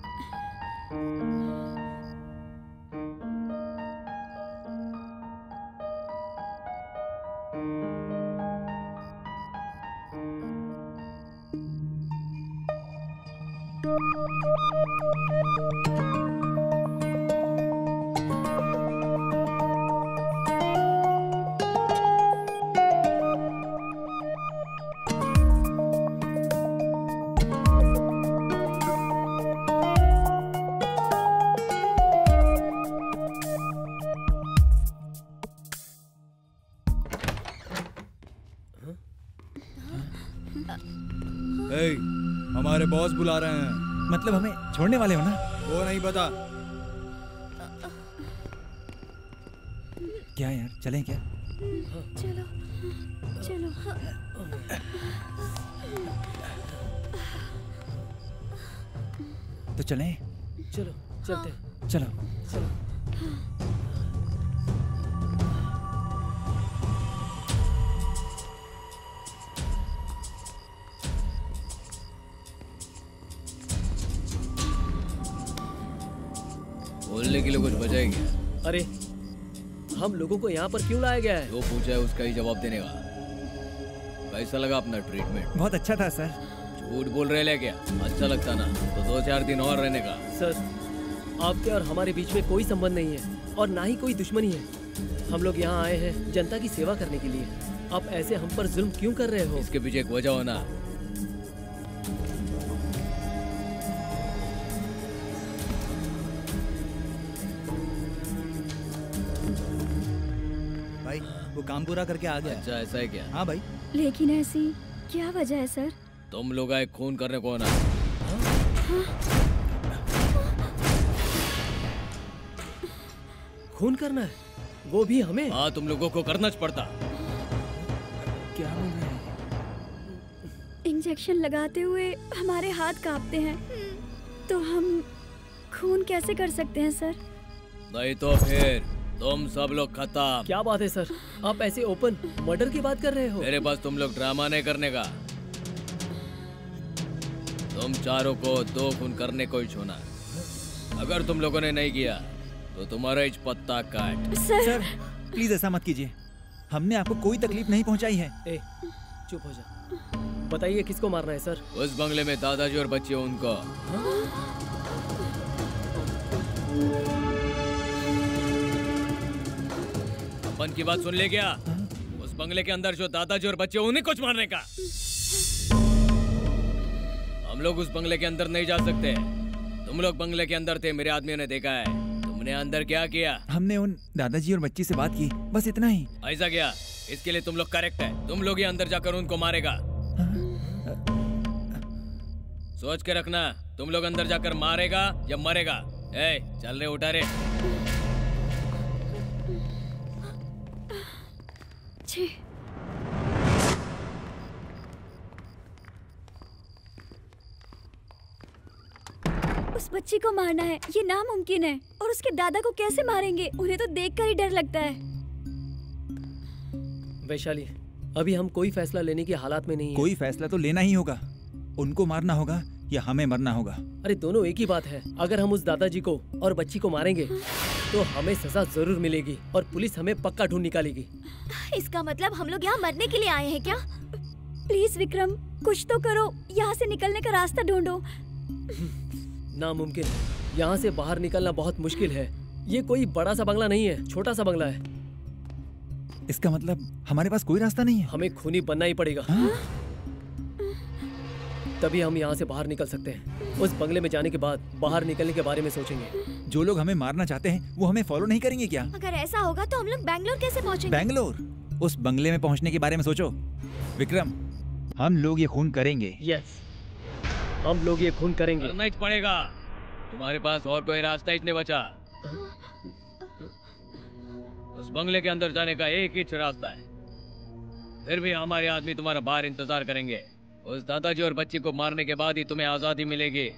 हमारे बॉस बुला रहे हैं। मतलब हमें छोड़ने वाले हो ना? वो नहीं पता। क्या यार, चलें क्या? चलो चलो। तो चलें? चलो चलते हैं। चलो चलो। बोलने के लिए कुछ बचा ही क्या? अरे हम लोगों को यहाँ पर क्यों लाया गया है? जो पूछा है उसका ही जवाब देने का। कैसा लगा अपना ट्रीटमेंट? बहुत अच्छा था सर। झूठ बोल रहे ले क्या? अच्छा लगता ना तो 2-4 दिन और रहने का। सर, आपके और हमारे बीच में कोई संबंध नहीं है और ना ही कोई दुश्मनी है। हम लोग यहाँ आए हैं जनता की सेवा करने के लिए। आप ऐसे हम पर जुल्म क्यों कर रहे हो? इसके पीछे एक वजह हो ना। भाई वो काम पूरा करके आ गया। अच्छा ऐसा है क्या? हाँ भाई। लेकिन ऐसी क्या वजह है सर? तुम लोग आए खून करने को ना। खून करना है? वो भी हमें? हाँ, तुम लोगों को करना पड़ता। क्या बोल रहे हैं? इंजेक्शन लगाते हुए हमारे हाथ कांपते हैं, तो हम खून कैसे कर सकते हैं सर? नहीं तो फिर तुम सब लोग खत्म। क्या बात है सर, आप ऐसे ओपन मर्डर की बात कर रहे हो? मेरे पास तुम लोग ड्रामा नहीं करने का। तुम चारों को 2 खून करने को ही छोना। अगर तुम लोगों ने नहीं किया तो तुम्हारा इच पत्ता काट। सर प्लीज ऐसा मत कीजिए, हमने आपको कोई तकलीफ नहीं पहुंचाई है। ए, चुप हो जा। बताइए किसको मारना है सर? उस बंगले में दादाजी और बच्चे उनको। अपन की बात सुन ले क्या? उस बंगले के अंदर जो दादाजी और बच्चे उन्हें कुछ मारने का। हम लोग उस बंगले के अंदर नहीं जा सकते। तुम लोग बंगले के अंदर थे, मेरे आदमियों ने देखा है। तुमने अंदर क्या किया? हमने उन दादाजी और बच्ची से बात की, बस इतना ही। ऐसा क्या? इसके लिए तुम लोग करेक्ट है। तुम लोग ही अंदर जाकर उनको मारेगा। सोच के रखना, तुम लोग अंदर जाकर मारेगा या मरेगा। ए, चल रहे, उठा रे। उस बच्ची को मारना है, ये नामुमकिन है। और उसके दादा को कैसे मारेंगे? उन्हें तो देखकर ही डर लगता है। वैशाली, अभी हम कोई फैसला लेने की हालात में नहीं है। कोई फैसला तो लेना ही होगा। उनको मारना होगा या हमें मरना होगा। अरे दोनों एक ही बात है। अगर हम उस दादाजी को और बच्ची को मारेंगे तो हमें सजा जरूर मिलेगी और पुलिस हमें पक्का ढूंढ निकालेगी। इसका मतलब हम लोग यहाँ मरने के लिए आए हैं क्या? प्लीज विक्रम, कुछ तो करो, यहाँ से निकलने का रास्ता ढूंढो। नामुमकिन है, यहाँ से बाहर निकलना बहुत मुश्किल है। ये कोई बड़ा सा बंगला नहीं है, छोटा सा बंगला है। इसका मतलब हमारे पास कोई रास्ता नहीं है। हमें खूनी बनना ही पड़ेगा। तभी हम यहाँ से बाहर निकल सकते हैं। उस बंगले में जाने के बाद बाहर निकलने के बारे में सोचेंगे। जो लोग हमें मारना चाहते हैं वो हमें फॉलो नहीं करेंगे क्या? अगर ऐसा होगा तो हम लोग बैंगलोर कैसे पहुँचेंगे? बैंगलोर? उस बंगले में पहुँचने के बारे में सोचो। विक्रम, हम लोग ये खून करेंगे। यस, हम लोग ये खून करेंगे। करना ही पड़ेगा। तुम्हारे पास और कोई रास्ता ही नहीं बचा। उस बंगले के अंदर जाने का एक ही रास्ता है। फिर भी हमारे आदमी तुम्हारा बाहर इंतजार करेंगे। उस दादाजी और बच्ची को मारने के बाद ही तुम्हें आजादी मिलेगी।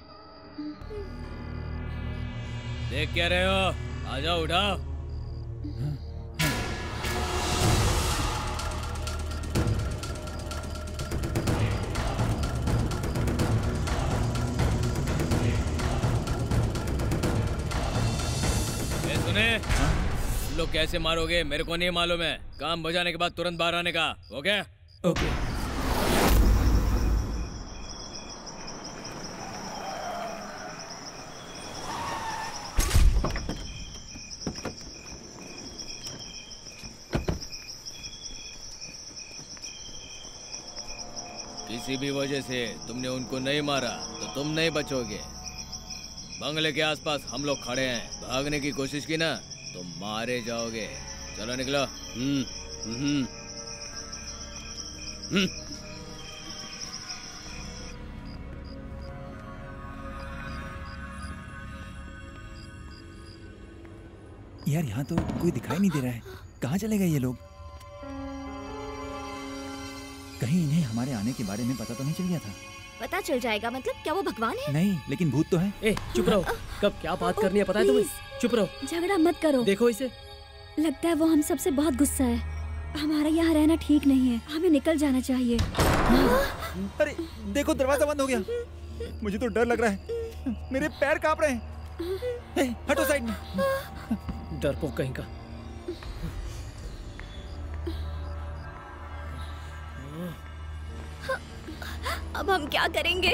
देख क्या रहे हो? आ जाओ, उठाओ। सुने, लोग कैसे मारोगे मेरे को नहीं मालूम है। काम बजाने के बाद तुरंत बाहर आने का। ओके? ओके। किसी भी वजह से तुमने उनको नहीं मारा तो तुम नहीं बचोगे। बंगले के आसपास हम लोग खड़े हैं। भागने की कोशिश की ना तो मारे जाओगे। चलो निकलो। यार यहाँ तो कोई दिखाई नहीं दे रहा है। कहाँ चले गए ये लोग? कहीं इन्हें हमारे आने के बारे में पता तो नहीं चल गया था? पता चल जाएगा मतलब? क्या वो भगवान है? नहीं, लेकिन भूत तो है। ए, चुप रहो। कब क्या बात करनी है पता है तुम्हें? चुप रहो। झगड़ा मत करो। देखो इसे। लगता है वो हम सबसे बहुत गुस्सा है। हमारा यहाँ रहना ठीक नहीं है। हमें निकल जाना चाहिए। अरे देखो, दरवाजा बंद हो गया। मुझे तो डर लग रहा है। मेरे पैर कांप रहे हैं। हटो साइड में। डरपोक कहीं का। अब हम क्या करेंगे?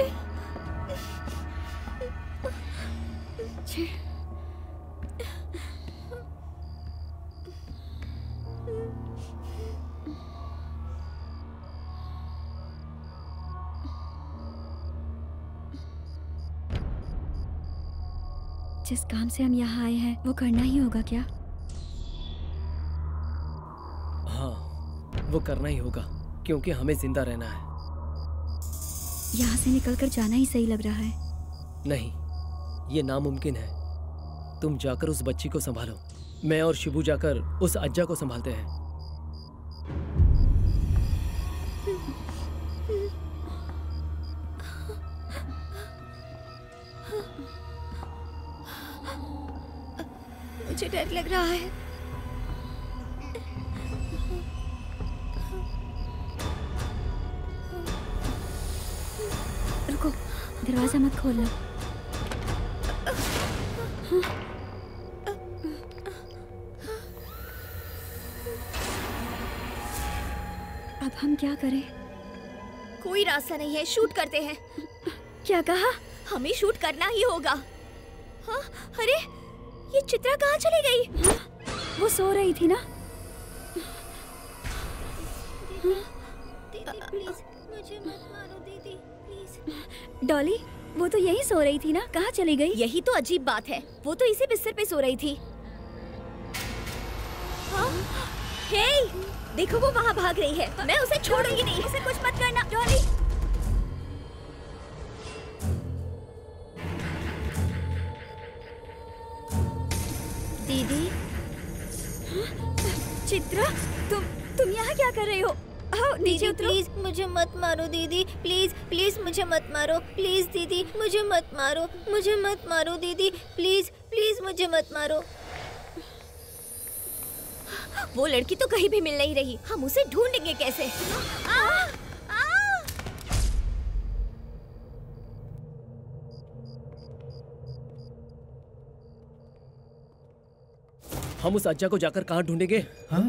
जिस काम से हम यहाँ आए हैं वो करना ही होगा क्या? हाँ, वो करना ही होगा क्योंकि हमें जिंदा रहना है। यहाँ से निकलकर जाना ही सही लग रहा है। नहीं, ये नामुमकिन है। तुम जाकर उस बच्ची को संभालो। मैं और शिबू जाकर उस अज्जा को संभालते हैं। मुझे डर लग रहा है। रुको, दरवाजा मत खोलना। अब हम क्या करें? कोई रास्ता नहीं है, शूट करते हैं। क्या कहा? हमें शूट करना ही होगा। हाँ, अरे ये चित्रा कहाँ चली गई? वो सो रही थी ना? दीदी प्लीज मुझे मत मारो दीदी प्लीज। डॉली, वो तो यही सो रही थी ना? कहाँ चली गई? यही तो अजीब बात है। वो तो इसी बिस्तर पे सो रही थी। हाँ? हे, देखो वो वहाँ भाग रही है। मैं उसे छोड़ूंगी नहीं। इसे कुछ मत करना। डॉली, दीदी। चित्रा, तुम यहाँ क्या कर रही हो? आओ नीचे उतरो। प्लीज मुझे मत मारो दीदी। प्लीज प्लीज मुझे मत मारो। प्लीज दीदी मुझे मत मारो। मुझे मत मारो दीदी। प्लीज प्लीज मुझे मत मारो। वो लड़की तो कहीं भी मिल नहीं रही। हम उसे ढूंढेंगे कैसे? हम उस अज्जा को जाकर कहाँ ढूंढेंगे? हाँ?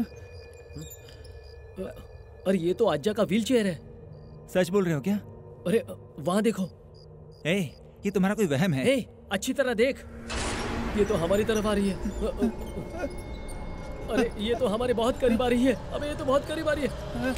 अरे ये तो अज्जा का व्हील चेयर है। सच बोल रहे हो क्या? अरे वहाँ देखो। ये तुम्हारा कोई वहम है? अच्छी तरह देख, ये तो हमारी तरफ आ रही है। अरे ये तो हमारे बहुत करीब आ रही है। अबे ये तो बहुत करीब आ रही है।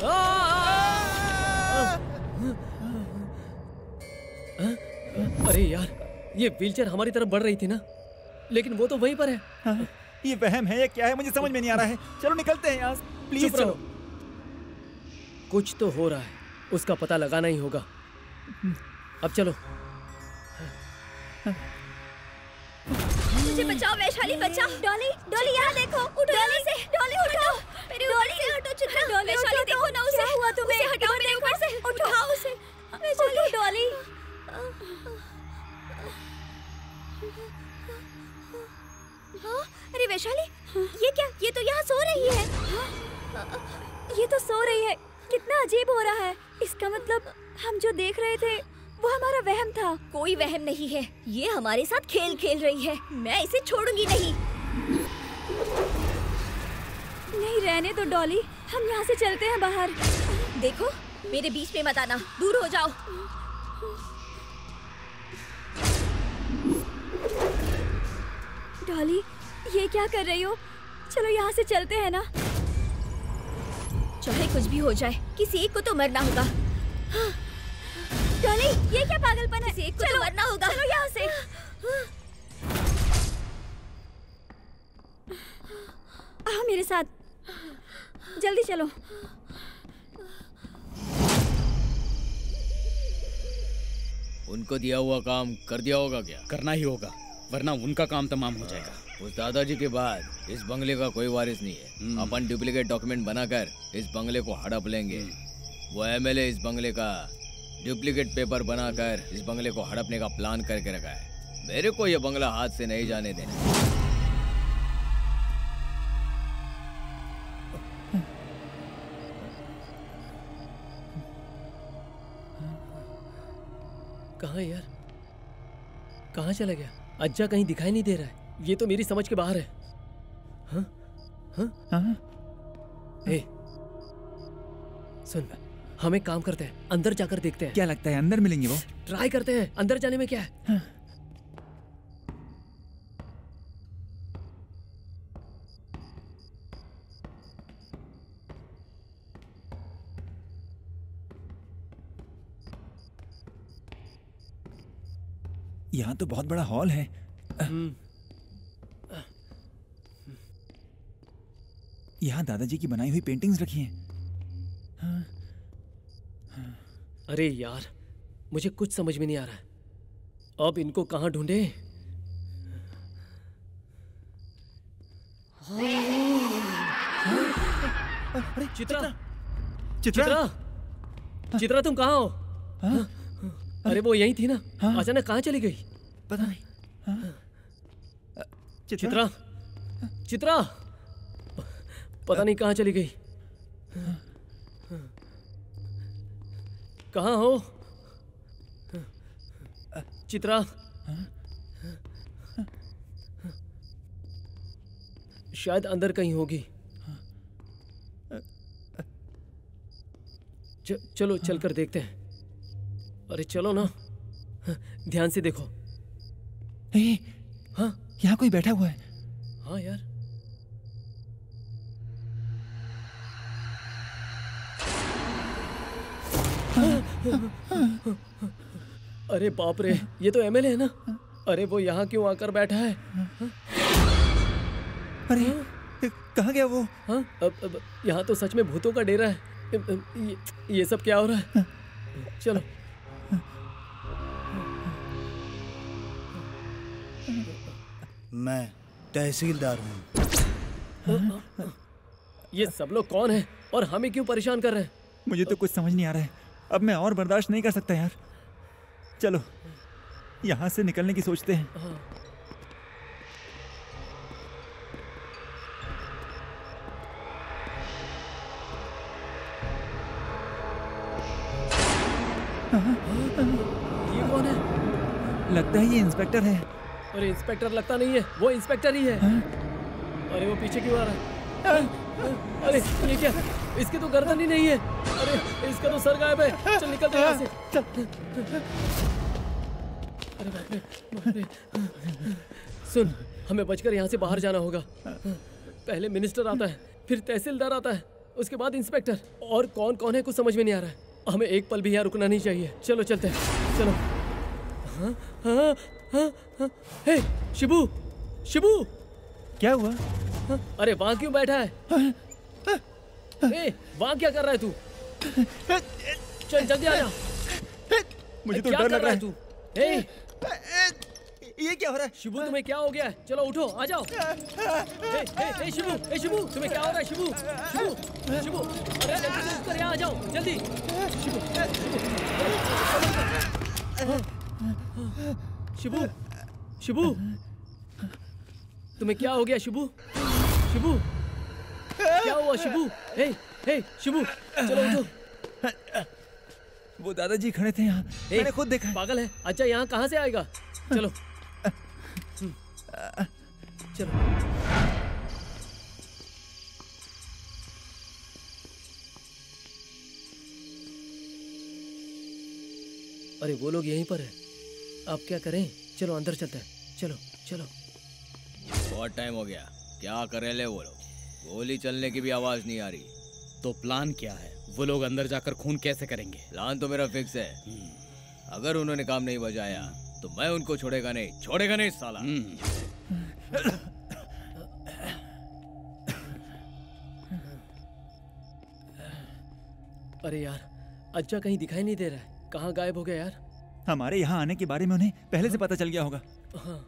अरे यार, ये व्हीलचेयर हमारी तरफ बढ़ रही थी ना, लेकिन वो तो वहीं पर है। हाँ, ये वहम है या क्या है? मुझे समझ में नहीं आ रहा है। चलो निकलते हैं यहाँ, प्लीज चलो। कुछ तो हो रहा है, उसका पता लगाना ही होगा। अब चलो। मुझे बचाओ वैशाली, बचाओ। डॉली, डॉली यहाँ देखो, उठो जल्दी से। डॉली उठो, मेरे ऊपर से हटो चित्रा। वैशाली देखो ना उसे, हुआ तुम्हें? हटाओ मेरे ऊपर से, उठाओ उसे। वैशाली, डॉली। हाँ, अरे वैशाली, ये क्या? ये तो यहाँ सो रही है। ये तो सो रही है। कितना अजीब हो रहा है। इसका मतलब हम जो देख रहे थे वो हमारा वहम था। कोई वहम नहीं है, ये हमारे साथ खेल खेल रही है। मैं इसे छोड़ूंगी नहीं। नहीं, रहने दो डॉली, हम यहाँ से चलते हैं बाहर। देखो, मेरे बीच में मत आना, दूर हो जाओ। डॉली, ये क्या कर रही हो? चलो यहाँ से चलते हैं ना। चाहे कुछ भी हो जाए, किसी एक को तो मरना होगा। डॉली, ये क्या पागलपन है? किसी एक को तो मरना होगा। चलो यहाँ से। आओ मेरे साथ, जल्दी चलो। उनको दिया हुआ काम कर दिया होगा क्या? करना ही होगा, वरना उनका काम तमाम हो जाएगा। उस दादाजी के बाद इस बंगले का कोई वारिस नहीं है। अपन डुप्लीकेट डॉक्यूमेंट बनाकर इस बंगले को हड़प लेंगे। वो एमएलए इस बंगले का डुप्लीकेट पेपर बनाकर इस बंगले को हड़पने का प्लान करके रखा है। मेरे को ये बंगला हाथ से नहीं जाने देना। कहाँ यार, कहाँ चला गया? अज्जा कहीं दिखाई नहीं दे रहा है। ये तो मेरी समझ के बाहर है। हाँ? हाँ? हाँ? ए, सुन, हम एक काम करते हैं, अंदर जाकर देखते हैं। क्या लगता है अंदर मिलेंगे वो? ट्राई करते हैं, अंदर जाने में क्या है? हाँ। यहाँ तो बहुत बड़ा हॉल है। यहाँ दादाजी की बनाई हुई पेंटिंग्स रखी हैं। अरे यार, मुझे कुछ समझ में नहीं आ रहा है। अब इनको कहाँ ढूंढे? चित्रा, चित्रा, चित्रा, तुम कहाँ हो? अरे वो यहीं थी ना, अचानक कहाँ चली गई? पता नहीं। चित्रा, चित्रा, पता नहीं कहाँ चली गई। कहाँ हो चित्रा? शायद अंदर कहीं होगी। चलो चलकर देखते हैं। अरे चलो ना, ध्यान से देखो। हाँ, यहाँ कोई बैठा हुआ है। हाँ यार, अरे बाप रे, ये तो एमएलए है ना। अरे वो यहाँ क्यों आकर बैठा है? अरे कहाँ गया वो? हाँ, अब यहाँ तो सच में भूतों का डेरा है। ये सब क्या हो रहा है? चलो। मैं तहसीलदार हूँ। ये सब लोग कौन है और हमें क्यों परेशान कर रहे हैं? मुझे तो कुछ समझ नहीं आ रहा है। अब मैं और बर्दाश्त नहीं कर सकता यार। चलो यहाँ से निकलने की सोचते हैं। ये कौन है? लगता है ये इंस्पेक्टर है। अरे इंस्पेक्टर लगता नहीं है, वो इंस्पेक्टर ही है। अरे वो पीछे क्यों आ रहा है? अरे ये क्या? इसकी तो गर्दन ही नहीं है। अरे इसका तो सर गायब है। चल निकलते हैं यहाँ से। चल। अरे बाप रे। सुन, हमें बचकर यहाँ से बाहर जाना होगा। पहले मिनिस्टर आता है, फिर तहसीलदार आता है, उसके बाद इंस्पेक्टर, और कौन कौन है कुछ समझ में नहीं आ रहा है। हमें एक पल भी यहाँ रुकना नहीं चाहिए। चलो चलते हैं, चलो। हाँ हाँ हाँ हाँ। हे शिबू, शिबू, क्या हुआ? अरे वहाँ क्यों बैठा है? वहाँ क्या कर रहा है तू? चल जल्दी आ जा। मुझे तो डर लग रहा है। तू ये क्या हो रहा है? शिबू तुम्हें क्या हो गया है? चलो उठो, आ जाओ। ए शिबू तुम्हें क्या हो रहा है? शिबू अरे जल्दी से उठकर यहाँ आ जाओ, जल्दी। शिबू तुम्हें क्या हो गया? शिबू क्या हुआ? शिबू चलो उठो। वो दादाजी खड़े थे यहाँ, मैंने खुद देखा। पागल है, अच्छा यहाँ कहाँ से आएगा? चलो चलो। अरे वो लोग यहीं पर है, अब क्या करें? चलो अंदर चलते हैं, चलो। बहुत टाइम हो गया, क्या करे ले वो लोग? गोली चलने की भी आवाज नहीं आ रही। तो प्लान क्या है? वो लोग अंदर जाकर खून कैसे करेंगे? प्लान तो मेरा फिक्स है। अगर उन्होंने काम नहीं बजाया तो मैं उनको छोड़ेगा नहीं साला। अरे यार, अच्छा कहीं दिखाई नहीं दे रहा है, कहाँ गायब हो गया यार? हमारे यहाँ आने के बारे में उन्हें पहले से पता चल गया होगा। हाँ।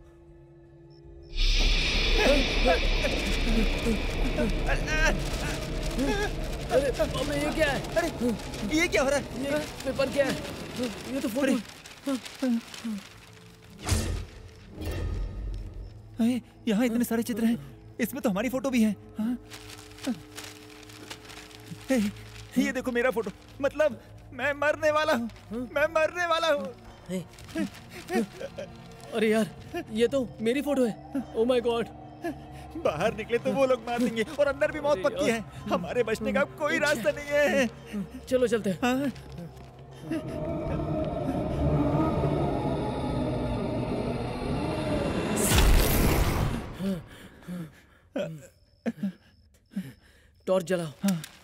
अरे अबे ये क्या है? अरे ये क्या हो रहा है? ये पेपर क्या है? ये तो फोटो। यहाँ इतने सारे चित्र हैं, इसमें तो हमारी फोटो भी है। हाँ? ये देखो मेरा फोटो, मतलब मैं मरने वाला हूँ। अरे यार, ये तो मेरी फोटो है। Oh my god. बाहर निकले तो वो लोग मार देंगे और अंदर भी मौत पक्की है। हमारे बचने का कोई रास्ता नहीं है। चलो चलते हैं। हाँ? टॉर्च जलाओ।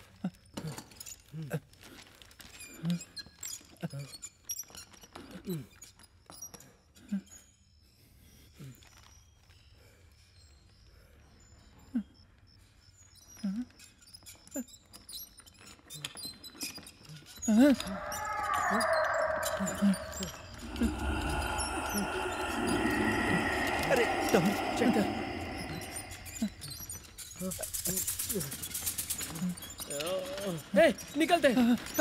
अरे चेक कर। निकलते।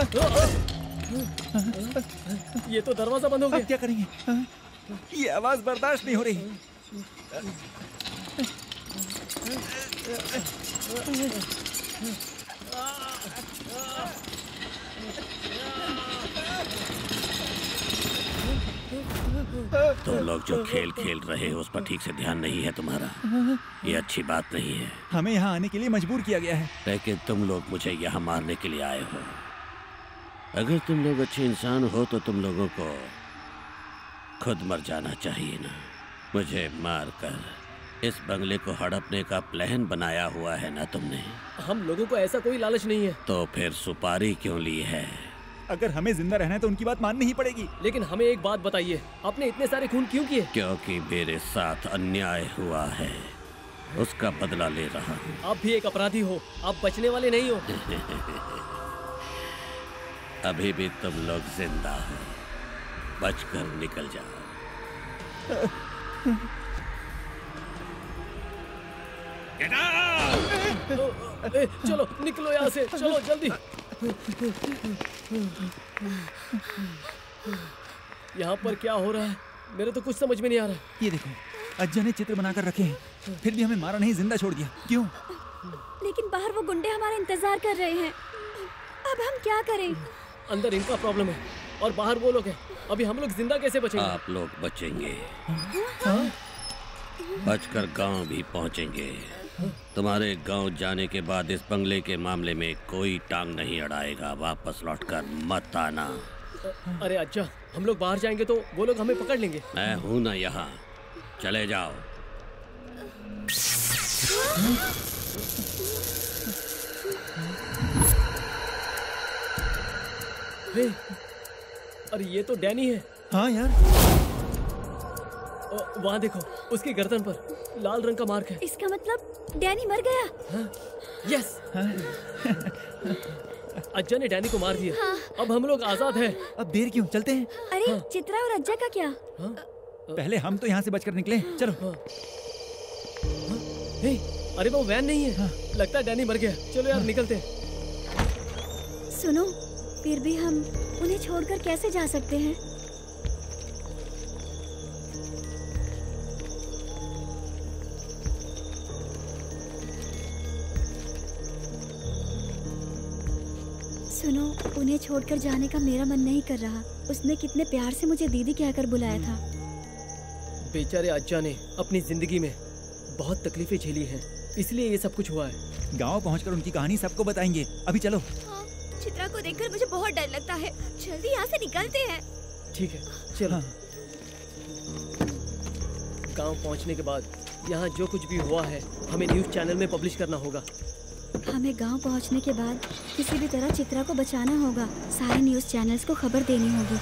ये तो दरवाजा बंद हो गया। अब क्या करेंगे? ये आवाज बर्दाश्त नहीं हो रही। तुम लोग जो खेल खेल रहे हो उस पर ठीक से ध्यान नहीं है तुम्हारा। ये अच्छी बात नहीं है। हमें यहाँ आने के लिए मजबूर किया गया है। लेकिन तुम लोग मुझे यहाँ मारने के लिए आए हो। अगर तुम लोग अच्छे इंसान हो तो तुम लोगों को खुद मर जाना चाहिए ना। मुझे मार कर इस बंगले को हड़पने का प्लान बनाया हुआ है ना तुमने। हम लोगों को ऐसा कोई लालच नहीं है। तो फिर सुपारी क्यों ली है? अगर हमें जिंदा रहना है तो उनकी बात माननी ही पड़ेगी। लेकिन हमें एक बात बताइए, आपने इतने सारे खून क्यों किए? क्योंकि मेरे साथ अन्याय हुआ है, उसका बदला ले रहा हूँ। आप भी एक अपराधी हो, आप बचने वाले नहीं हो। अभी भी तुम लोग जिंदा हो, बचकर निकल जाओ। चलो निकलो यहाँ से, चलो जल्दी। यहाँ पर क्या हो रहा है? मेरे तो कुछ समझ में नहीं आ रहा। ये देखो, अज्जा ने चित्र बनाकर रखे हैं, फिर भी हमें मारा नहीं, जिंदा छोड़ दिया। क्यों? लेकिन बाहर वो गुंडे हमारा इंतजार कर रहे हैं। अब हम क्या करें? अंदर इनका प्रॉब्लम है और बाहर वो लोग हैं। अभी हम लोग जिंदा कैसे बचेंगे? आप लोग बचेंगे, बचकर गांव भी पहुंचेंगे। तुम्हारे गांव जाने के बाद इस बंगले के मामले में कोई टांग नहीं अड़ाएगा। वापस लौटकर मत आना। अरे अच्छा, हम लोग बाहर जाएंगे तो वो लोग हमें पकड़ लेंगे। मैं हूं ना यहाँ, चले जाओ। अरे ये तो डैनी है। हाँ यार, वहाँ देखो, उसकी गर्दन पर लाल रंग का मार्क है। इसका मतलब डैनी मर गया। हाँ? यस। अज्जा ने डैनी को मार दिया। अब हम लोग आजाद हैं। अब देर क्यों, चलते हैं। अरे चित्रा और अज्जा का क्या? पहले हम तो यहाँ से बचकर निकले। चलो। हे, अरे वो वैन नहीं है। लगता है डैनी मर गया। चलो यार निकलते हैं। सुनो, फिर भी हम उन्हें छोड़कर कैसे जा सकते हैं? सुनो, उन्हें छोड़कर जाने का मेरा मन नहीं कर रहा। उसने कितने प्यार से मुझे दीदी कहकर बुलाया था। बेचारे अज्जा ने अपनी जिंदगी में बहुत तकलीफें झेली हैं, इसलिए ये सब कुछ हुआ है। गांव पहुंचकर उनकी कहानी सबको बताएंगे। अभी चलो। चित्रा को देखकर मुझे बहुत डर लगता है। जल्दी यहाँ से निकलते हैं। ठीक है, चलो। गांव पहुंचने के बाद यहाँ जो कुछ भी हुआ है हमें न्यूज़ चैनल में पब्लिश करना होगा। हमें गांव पहुंचने के बाद किसी भी तरह चित्रा को बचाना होगा। सारे न्यूज़ चैनल्स को खबर देनी होगी।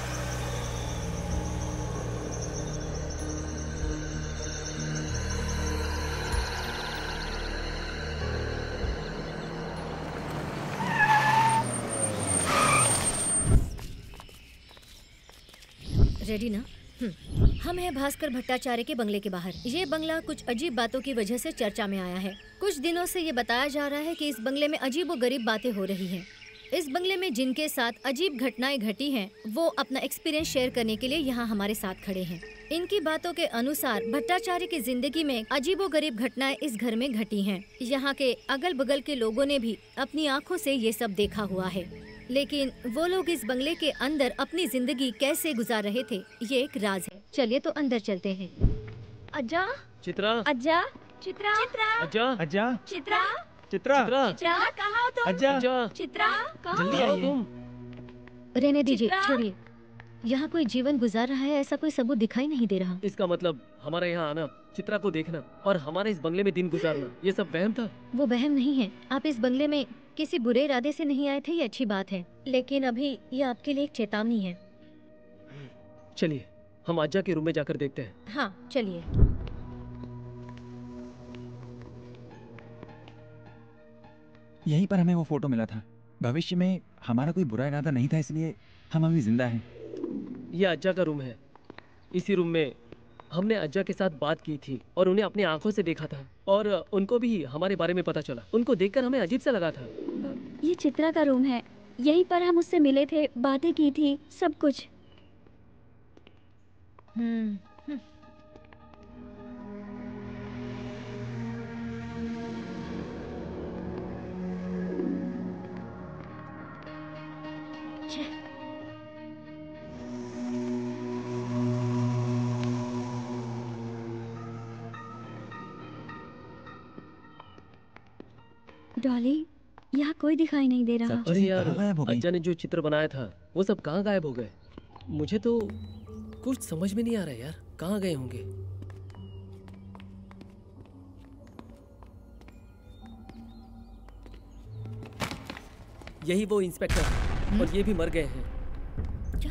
रेडी ना? हम हैं भास्कर भट्टाचार्य के बंगले के बाहर। ये बंगला कुछ अजीब बातों की वजह से चर्चा में आया है। कुछ दिनों से ये बताया जा रहा है कि इस बंगले में अजीब व गरीब बातें हो रही हैं। इस बंगले में जिनके साथ अजीब घटनाएं घटी हैं, वो अपना एक्सपीरियंस शेयर करने के लिए यहाँ हमारे साथ खड़े हैं। इनकी बातों के अनुसार भट्टाचार्य की जिंदगी में अजीब व गरीब घटनाएं इस घर में घटी हैं। यहाँ के अगल बगल के लोगों ने भी अपनी आँखों से ये सब देखा हुआ है, लेकिन वो लोग इस बंगले के अंदर अपनी जिंदगी कैसे गुजार रहे थे, ये एक राज है। चलिए तो अंदर चलते हैं। अज्जा, चित्रा, अज्जा, चित्रा, अज्जा, अज्जा, चित्रा, चित्रा, चित्रा, कहाँ हो तुम? अज्जा, चित्रा, कहाँ जल्दी हो आइए। तुम? रहने दीजिए, चित्रा? छोड़िए। यहाँ कोई जीवन गुजार रहा है ऐसा कोई सबूत दिखाई नहीं दे रहा। इसका मतलब हमारा यहाँ आना, चित्रा को देखना और हमारे इस बंगले में दिन गुजारना, ये सब वहम था। वो वहम नहीं है। आप इस बंगले में किसी बुरे इरादे से नहीं आए थे, ये अच्छी बात है, लेकिन अभी ये आपके लिए एक चेतावनी है। चलिए हम अज्जा के रूम में जाकर देखते हैं। हाँ चलिए। यहीं पर हमें वो फोटो मिला था। भविष्य में हमारा कोई बुरा इरादा नहीं था, इसलिए हम अभी जिंदा हैं। ये अज्जा का रूम है। इसी रूम में हमने अज्जा के साथ बात की थी और उन्हें अपनी आंखों से देखा था और उनको भी हमारे बारे में पता चला। उनको देखकर हमें अजीब सा लगा था। ये चित्रा का रूम है। यहीं पर हम उससे मिले थे, बातें की थी, सब कुछ। डॉली, यहाँ कोई दिखाई नहीं दे रहा। अरे यार, अज्जा ने जो चित्र बनाया था वो सब कहाँ गायब हो गए? मुझे तो कुछ समझ में नहीं आ रहा यार, कहाँ गए होंगे? यही वो इंस्पेक्टर और ये भी मर गए हैं। क्या?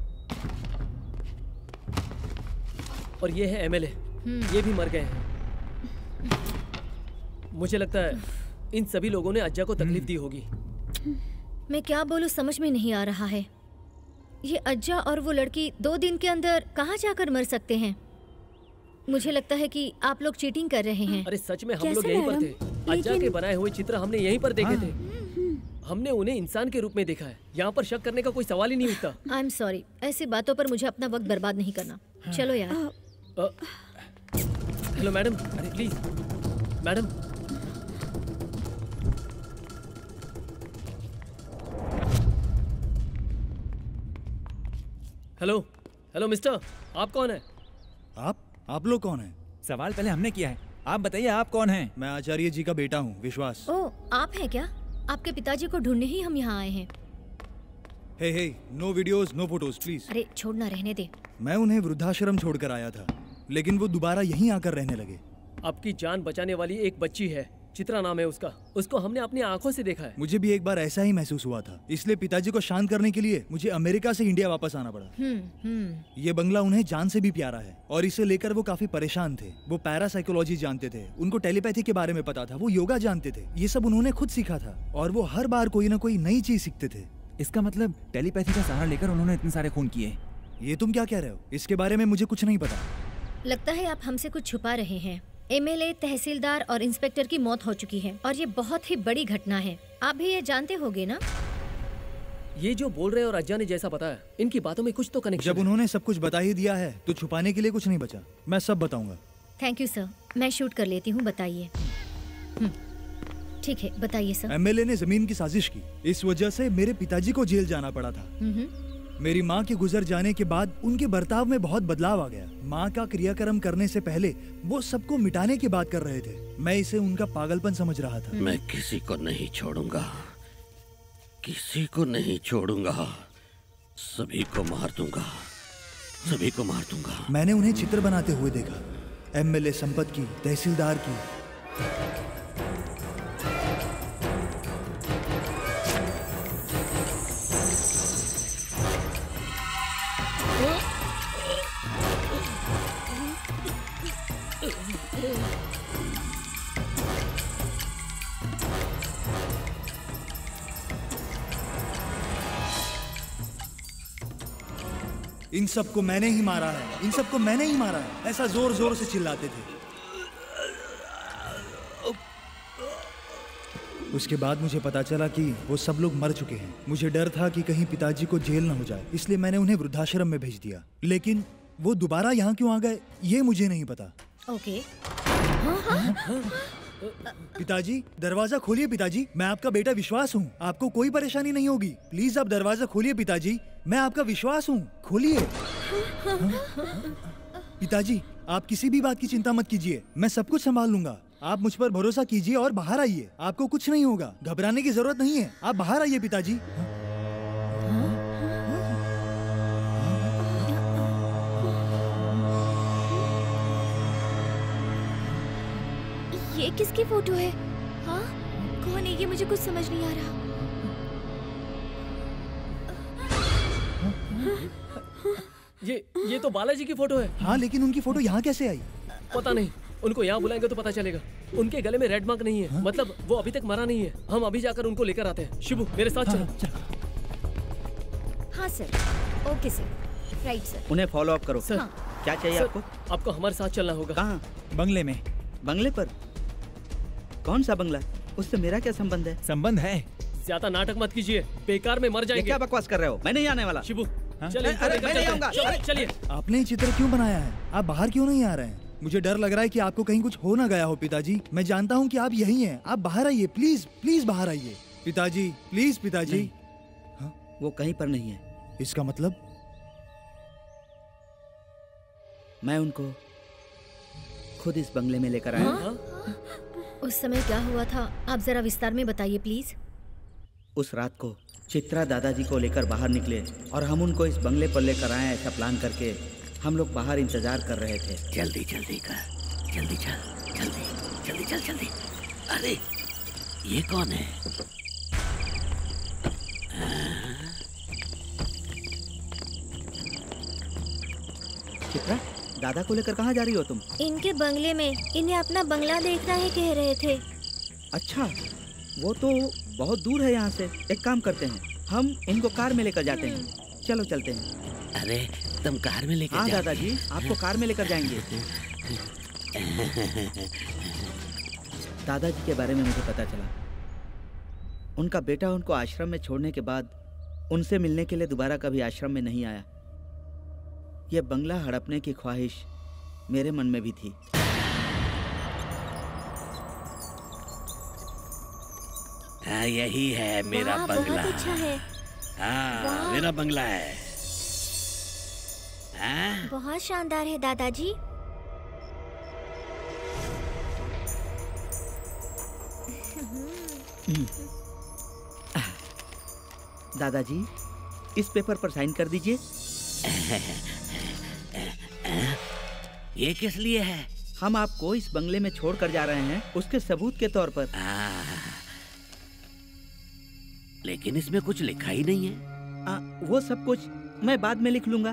और ये है एमएलए, ये भी मर गए हैं। मुझे लगता है इन सभी लोगों ने अज्जा को तकलीफ दी होगी। मैं क्या बोलूं समझ में नहीं आ रहा है। ये अज्जा और वो लड़की 2 दिन के अंदर कहाँ जाकर मर सकते हैं? मुझे लगता है कि आप लोग चीटिंग कर रहे हैं। अरे सच में हम लोग यहीं पर थे। अज्जा के बनाए हुए चित्र हमने यहीं पर देखे थे। हमने उन्हें इंसान के रूप में देखा है। यहाँ पर शक करने का कोई सवाल ही नहीं उठता। आई एम सॉरी, ऐसी बातों पर मुझे अपना वक्त बर्बाद नहीं करना। चलो यार। Hello madam, please madam. Hello hello mister, आप कौन है? आप लोग कौन हैं? सवाल पहले हमने किया है, आप बताइए आप कौन हैं? मैं आचार्य जी का बेटा हूँ, विश्वास। ओह, आप हैं क्या? आपके पिताजी को ढूंढने ही हम यहाँ आए हैं। Hey, no videos, no photos please. अरे छोड़ना, रहने दे। मैं उन्हें वृद्धाश्रम छोड़कर आया था, लेकिन वो दोबारा यहीं आकर रहने लगे। आपकी जान बचाने वाली एक बच्ची है, चित्रा नाम है उसका। उसको हमने अपनी आंखों से देखा है। मुझे भी एक बार ऐसा ही महसूस हुआ था, इसलिए पिताजी को शांत करने के लिए मुझे अमेरिका से इंडिया वापस आना पड़ा। ये बंगला उन्हें जान से भी प्यारा है और इसे लेकर वो काफी परेशान थे। वो पैरासाइकोलॉजी जानते थे, उनको टेलीपैथी के बारे में पता था, वो योगा जानते थे। ये सब उन्होंने खुद सीखा था और वो हर बार कोई ना कोई नई चीज सीखते थे। इसका मतलब टेलीपैथी का सहारा लेकर उन्होंने इतने सारे खून किए। ये तुम क्या कह रहे हो? इसके बारे में मुझे कुछ नहीं पता। लगता है आप हमसे कुछ छुपा रहे हैं। एमएलए, तहसीलदार और इंस्पेक्टर की मौत हो चुकी है और ये बहुत ही बड़ी घटना है। आप भी ये जानते होंगे ना? ये जो बोल रहे हैं और अज्जा ने जैसा बताया, इनकी बातों में कुछ तो कनेक्शन जब उन्होंने सब कुछ बता ही दिया है तो छुपाने के लिए कुछ नहीं बचा। मैं सब बताऊंगा। थैंक यू सर, मैं शूट कर लेती हूँ, बताइए। ठीक है, बताइए सर। एमएलए ने जमीन की साजिश की, इस वजह से मेरे पिताजी को जेल जाना पड़ा था। मेरी माँ के गुजर जाने के बाद उनके बर्ताव में बहुत बदलाव आ गया। माँ का क्रियाक्रम करने से पहले वो सबको मिटाने की बात कर रहे थे। मैं इसे उनका पागलपन समझ रहा था। मैं किसी को नहीं छोड़ूंगा, किसी को नहीं छोड़ूंगा, सभी को मार दूंगा, सभी को मार दूंगा। मैंने उन्हें चित्र बनाते हुए देखा, एमएलए संपत की, तहसीलदार की। इन सबको मैंने ही मारा है, इन सबको मैंने ही मारा है, ऐसा जोर जोर से चिल्लाते थे। उसके बाद मुझे पता चला कि वो सब लोग मर चुके हैं। मुझे डर था कि कहीं पिताजी को जेल न हो जाए, इसलिए मैंने उन्हें वृद्धाश्रम में भेज दिया। लेकिन वो दोबारा यहाँ क्यों आ गए ये मुझे नहीं पता। ओके। पिताजी, दरवाजा खोलिए पिताजी, मैं आपका बेटा विश्वास हूँ, आपको कोई परेशानी नहीं होगी। प्लीज आप दरवाजा खोलिए पिताजी, मैं आपका विश्वास हूँ, खोलिए। पिताजी, आप किसी भी बात की चिंता मत कीजिए, मैं सब कुछ संभाल लूंगा। आप मुझ पर भरोसा कीजिए और बाहर आइए, आपको कुछ नहीं होगा, घबराने की जरूरत नहीं है। आप बाहर आइए पिताजी। ये किसकी फोटो है? हाँ, कौन है ये? मुझे कुछ समझ नहीं आ रहा। ये तो बालाजी की फोटो है। हाँ, लेकिन उनकी फोटो यहाँ कैसे आई? पता नहीं, उनको यहाँ बुलाएंगे तो पता चलेगा। उनके गले में रेड मार्क नहीं है, मतलब वो अभी तक मरा नहीं है। हम अभी जाकर उनको लेकर आते हैं। शिबू, मेरे साथ चलो। हाँ sir, okay sir, right sir. उन्हें फॉलो अप करो। सर, क्या चाहिए आपको? आपको हमारे साथ चलना होगा। कहाँ? बंगले में। बंगले पर? कौन सा बंगला? उससे मेरा क्या संबंध है? संबंध है। ज्यादा नाटक मत कीजिए, बेकार में मर जाएंगे। क्या बकवास कर रहे हो? मैं नहीं आने वाला। शिबू, चलिए। अरे मैं नहीं आऊंगा। चलिए। आपने चित्र क्यों बनाया है? आप बाहर क्यों नहीं आ रहे हैं? मुझे डर लग रहा है कि आपको कहीं कुछ हो ना गया हो पिताजी। मैं जानता हूँ कि आप यही हैं। आप बाहर आइए, प्लीज प्लीज बाहर आइए पिताजी, प्लीज पिताजी। हाँ? वो कहीं पर नहीं है। इसका मतलब? मैं उनको खुद इस बंगले में लेकर आया। हाँ? उस समय क्या हुआ था, आप जरा विस्तार में बताइए प्लीज। उस रात को चित्रा दादाजी को लेकर बाहर निकले और हम उनको इस बंगले पर लेकर आए। ऐसा प्लान करके हम लोग बाहर इंतजार कर रहे थे। जल्दी जल्दी कर, जल्दी चल, जल्दी जल्दी चल, जल्दी। अरे ये कौन है? चित्रा, दादा को लेकर कहाँ जा रही हो तुम? इनके बंगले में, इन्हें अपना बंगला देखना है कह रहे थे। अच्छा, वो तो बहुत दूर है यहाँ से। एक काम करते हैं, हम इनको कार में लेकर जाते हैं। चलो चलते हैं। अरे तुम कार में लेकर? हाँ दादाजी, आपको कार में लेकर जाएंगे। दादाजी के बारे में मुझे पता चला, उनका बेटा उनको आश्रम में छोड़ने के बाद उनसे मिलने के लिए दोबारा कभी आश्रम में नहीं आया। यह बंगला हड़पने की ख्वाहिश मेरे मन में भी थी। हाँ, यही है मेरा बंगला। बहुत अच्छा है। हाँ, मेरा बंगला है। बहुत शानदार है दादाजी। दादाजी, इस पेपर पर साइन कर दीजिए। ये किस लिए है? हम आपको इस बंगले में छोड़कर जा रहे हैं, उसके सबूत के तौर पर। लेकिन इसमें कुछ लिखा ही नहीं है। वो सब कुछ मैं बाद में लिख लूंगा।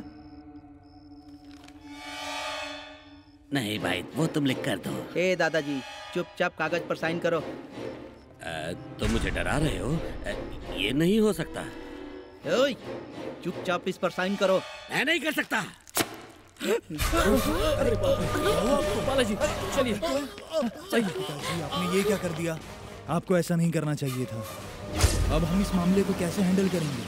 नहीं भाई, वो तुम लिख कर दो। ए दादाजी, चुपचाप कागज पर साइन करो। तुम मुझे डरा रहे हो? ये नहीं हो सकता। ओए, चुपचाप इस पर साइन करो। मैं नहीं कर सकता। अरे बालाजी, चलिए। पिताजी, आपने ये क्या कर दिया? आपको ऐसा नहीं करना चाहिए था। अब हम इस मामले को कैसे हैंडल करेंगे?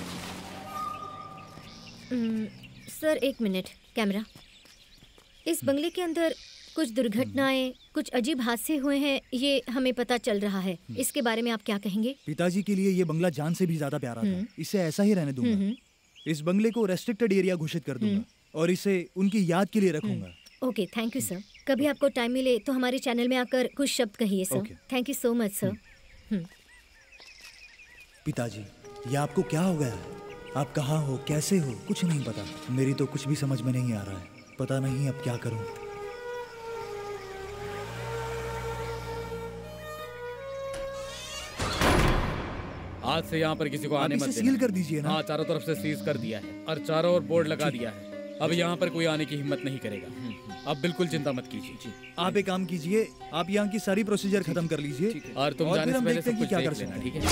सर एक मिनट, कैमरा। इस बंगले के अंदर कुछ दुर्घटनाएं, कुछ अजीब हादसे हुए हैं, ये हमें पता चल रहा है। इसके बारे में आप क्या कहेंगे? पिताजी के लिए ये बंगला जान से भी ज्यादा प्यारा था। इसे ऐसा ही रहने दूंगा। इस बंगले को रेस्ट्रिक्टेड एरिया घोषित कर दूंगा और इसे उनकी याद के लिए रखूंगा। Okay, thank you sir. कभी आपको टाइम मिले तो हमारे चैनल में आकर कुछ शब्द कहिए sir. Thank you so much sir. पिताजी, ये आपको क्या हो गया है? आप कहाँ हो, कैसे हो? कुछ नहीं पता। मेरी तो कुछ भी समझ में नहीं आ रहा है। पता नहीं अब क्या करूं। आज से यहाँ पर किसी को आने मत देना। सील कर दीजिए ना। हाँ, चारों तरफ से सीज कर दिया है और चारों ओर बोर्ड लगा दिया है। अब यहाँ पर कोई आने की हिम्मत नहीं करेगा। अब बिल्कुल चिंता मत कीजिए। आप एक काम कीजिए, आप यहाँ की सारी प्रोसीजर खत्म कर लीजिए और तुम जाने से पहले सब कुछ क्या कर देख लेना, सकते ठीक है?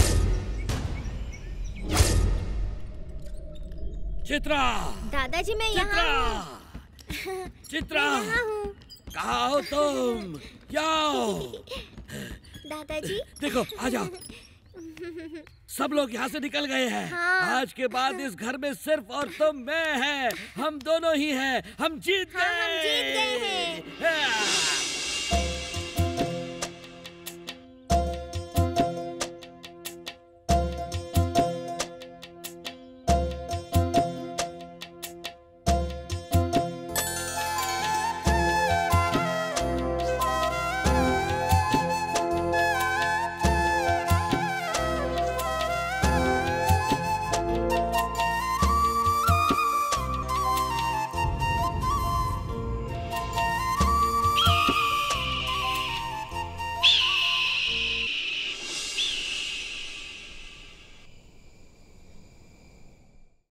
चित्रा, दादाजी मैं यहाँ हूँ। चित्रा, मैं यहाँ हूँ। कहाँ हो तुम? आओ। दादाजी देखो, आ जाओ। सब लोग यहाँ से निकल गए हैं। हाँ। आज के बाद इस घर में सिर्फ और तुम मैं है। हम दोनों ही हैं। हम जीत गए। हाँ, हम जीत गए हैं।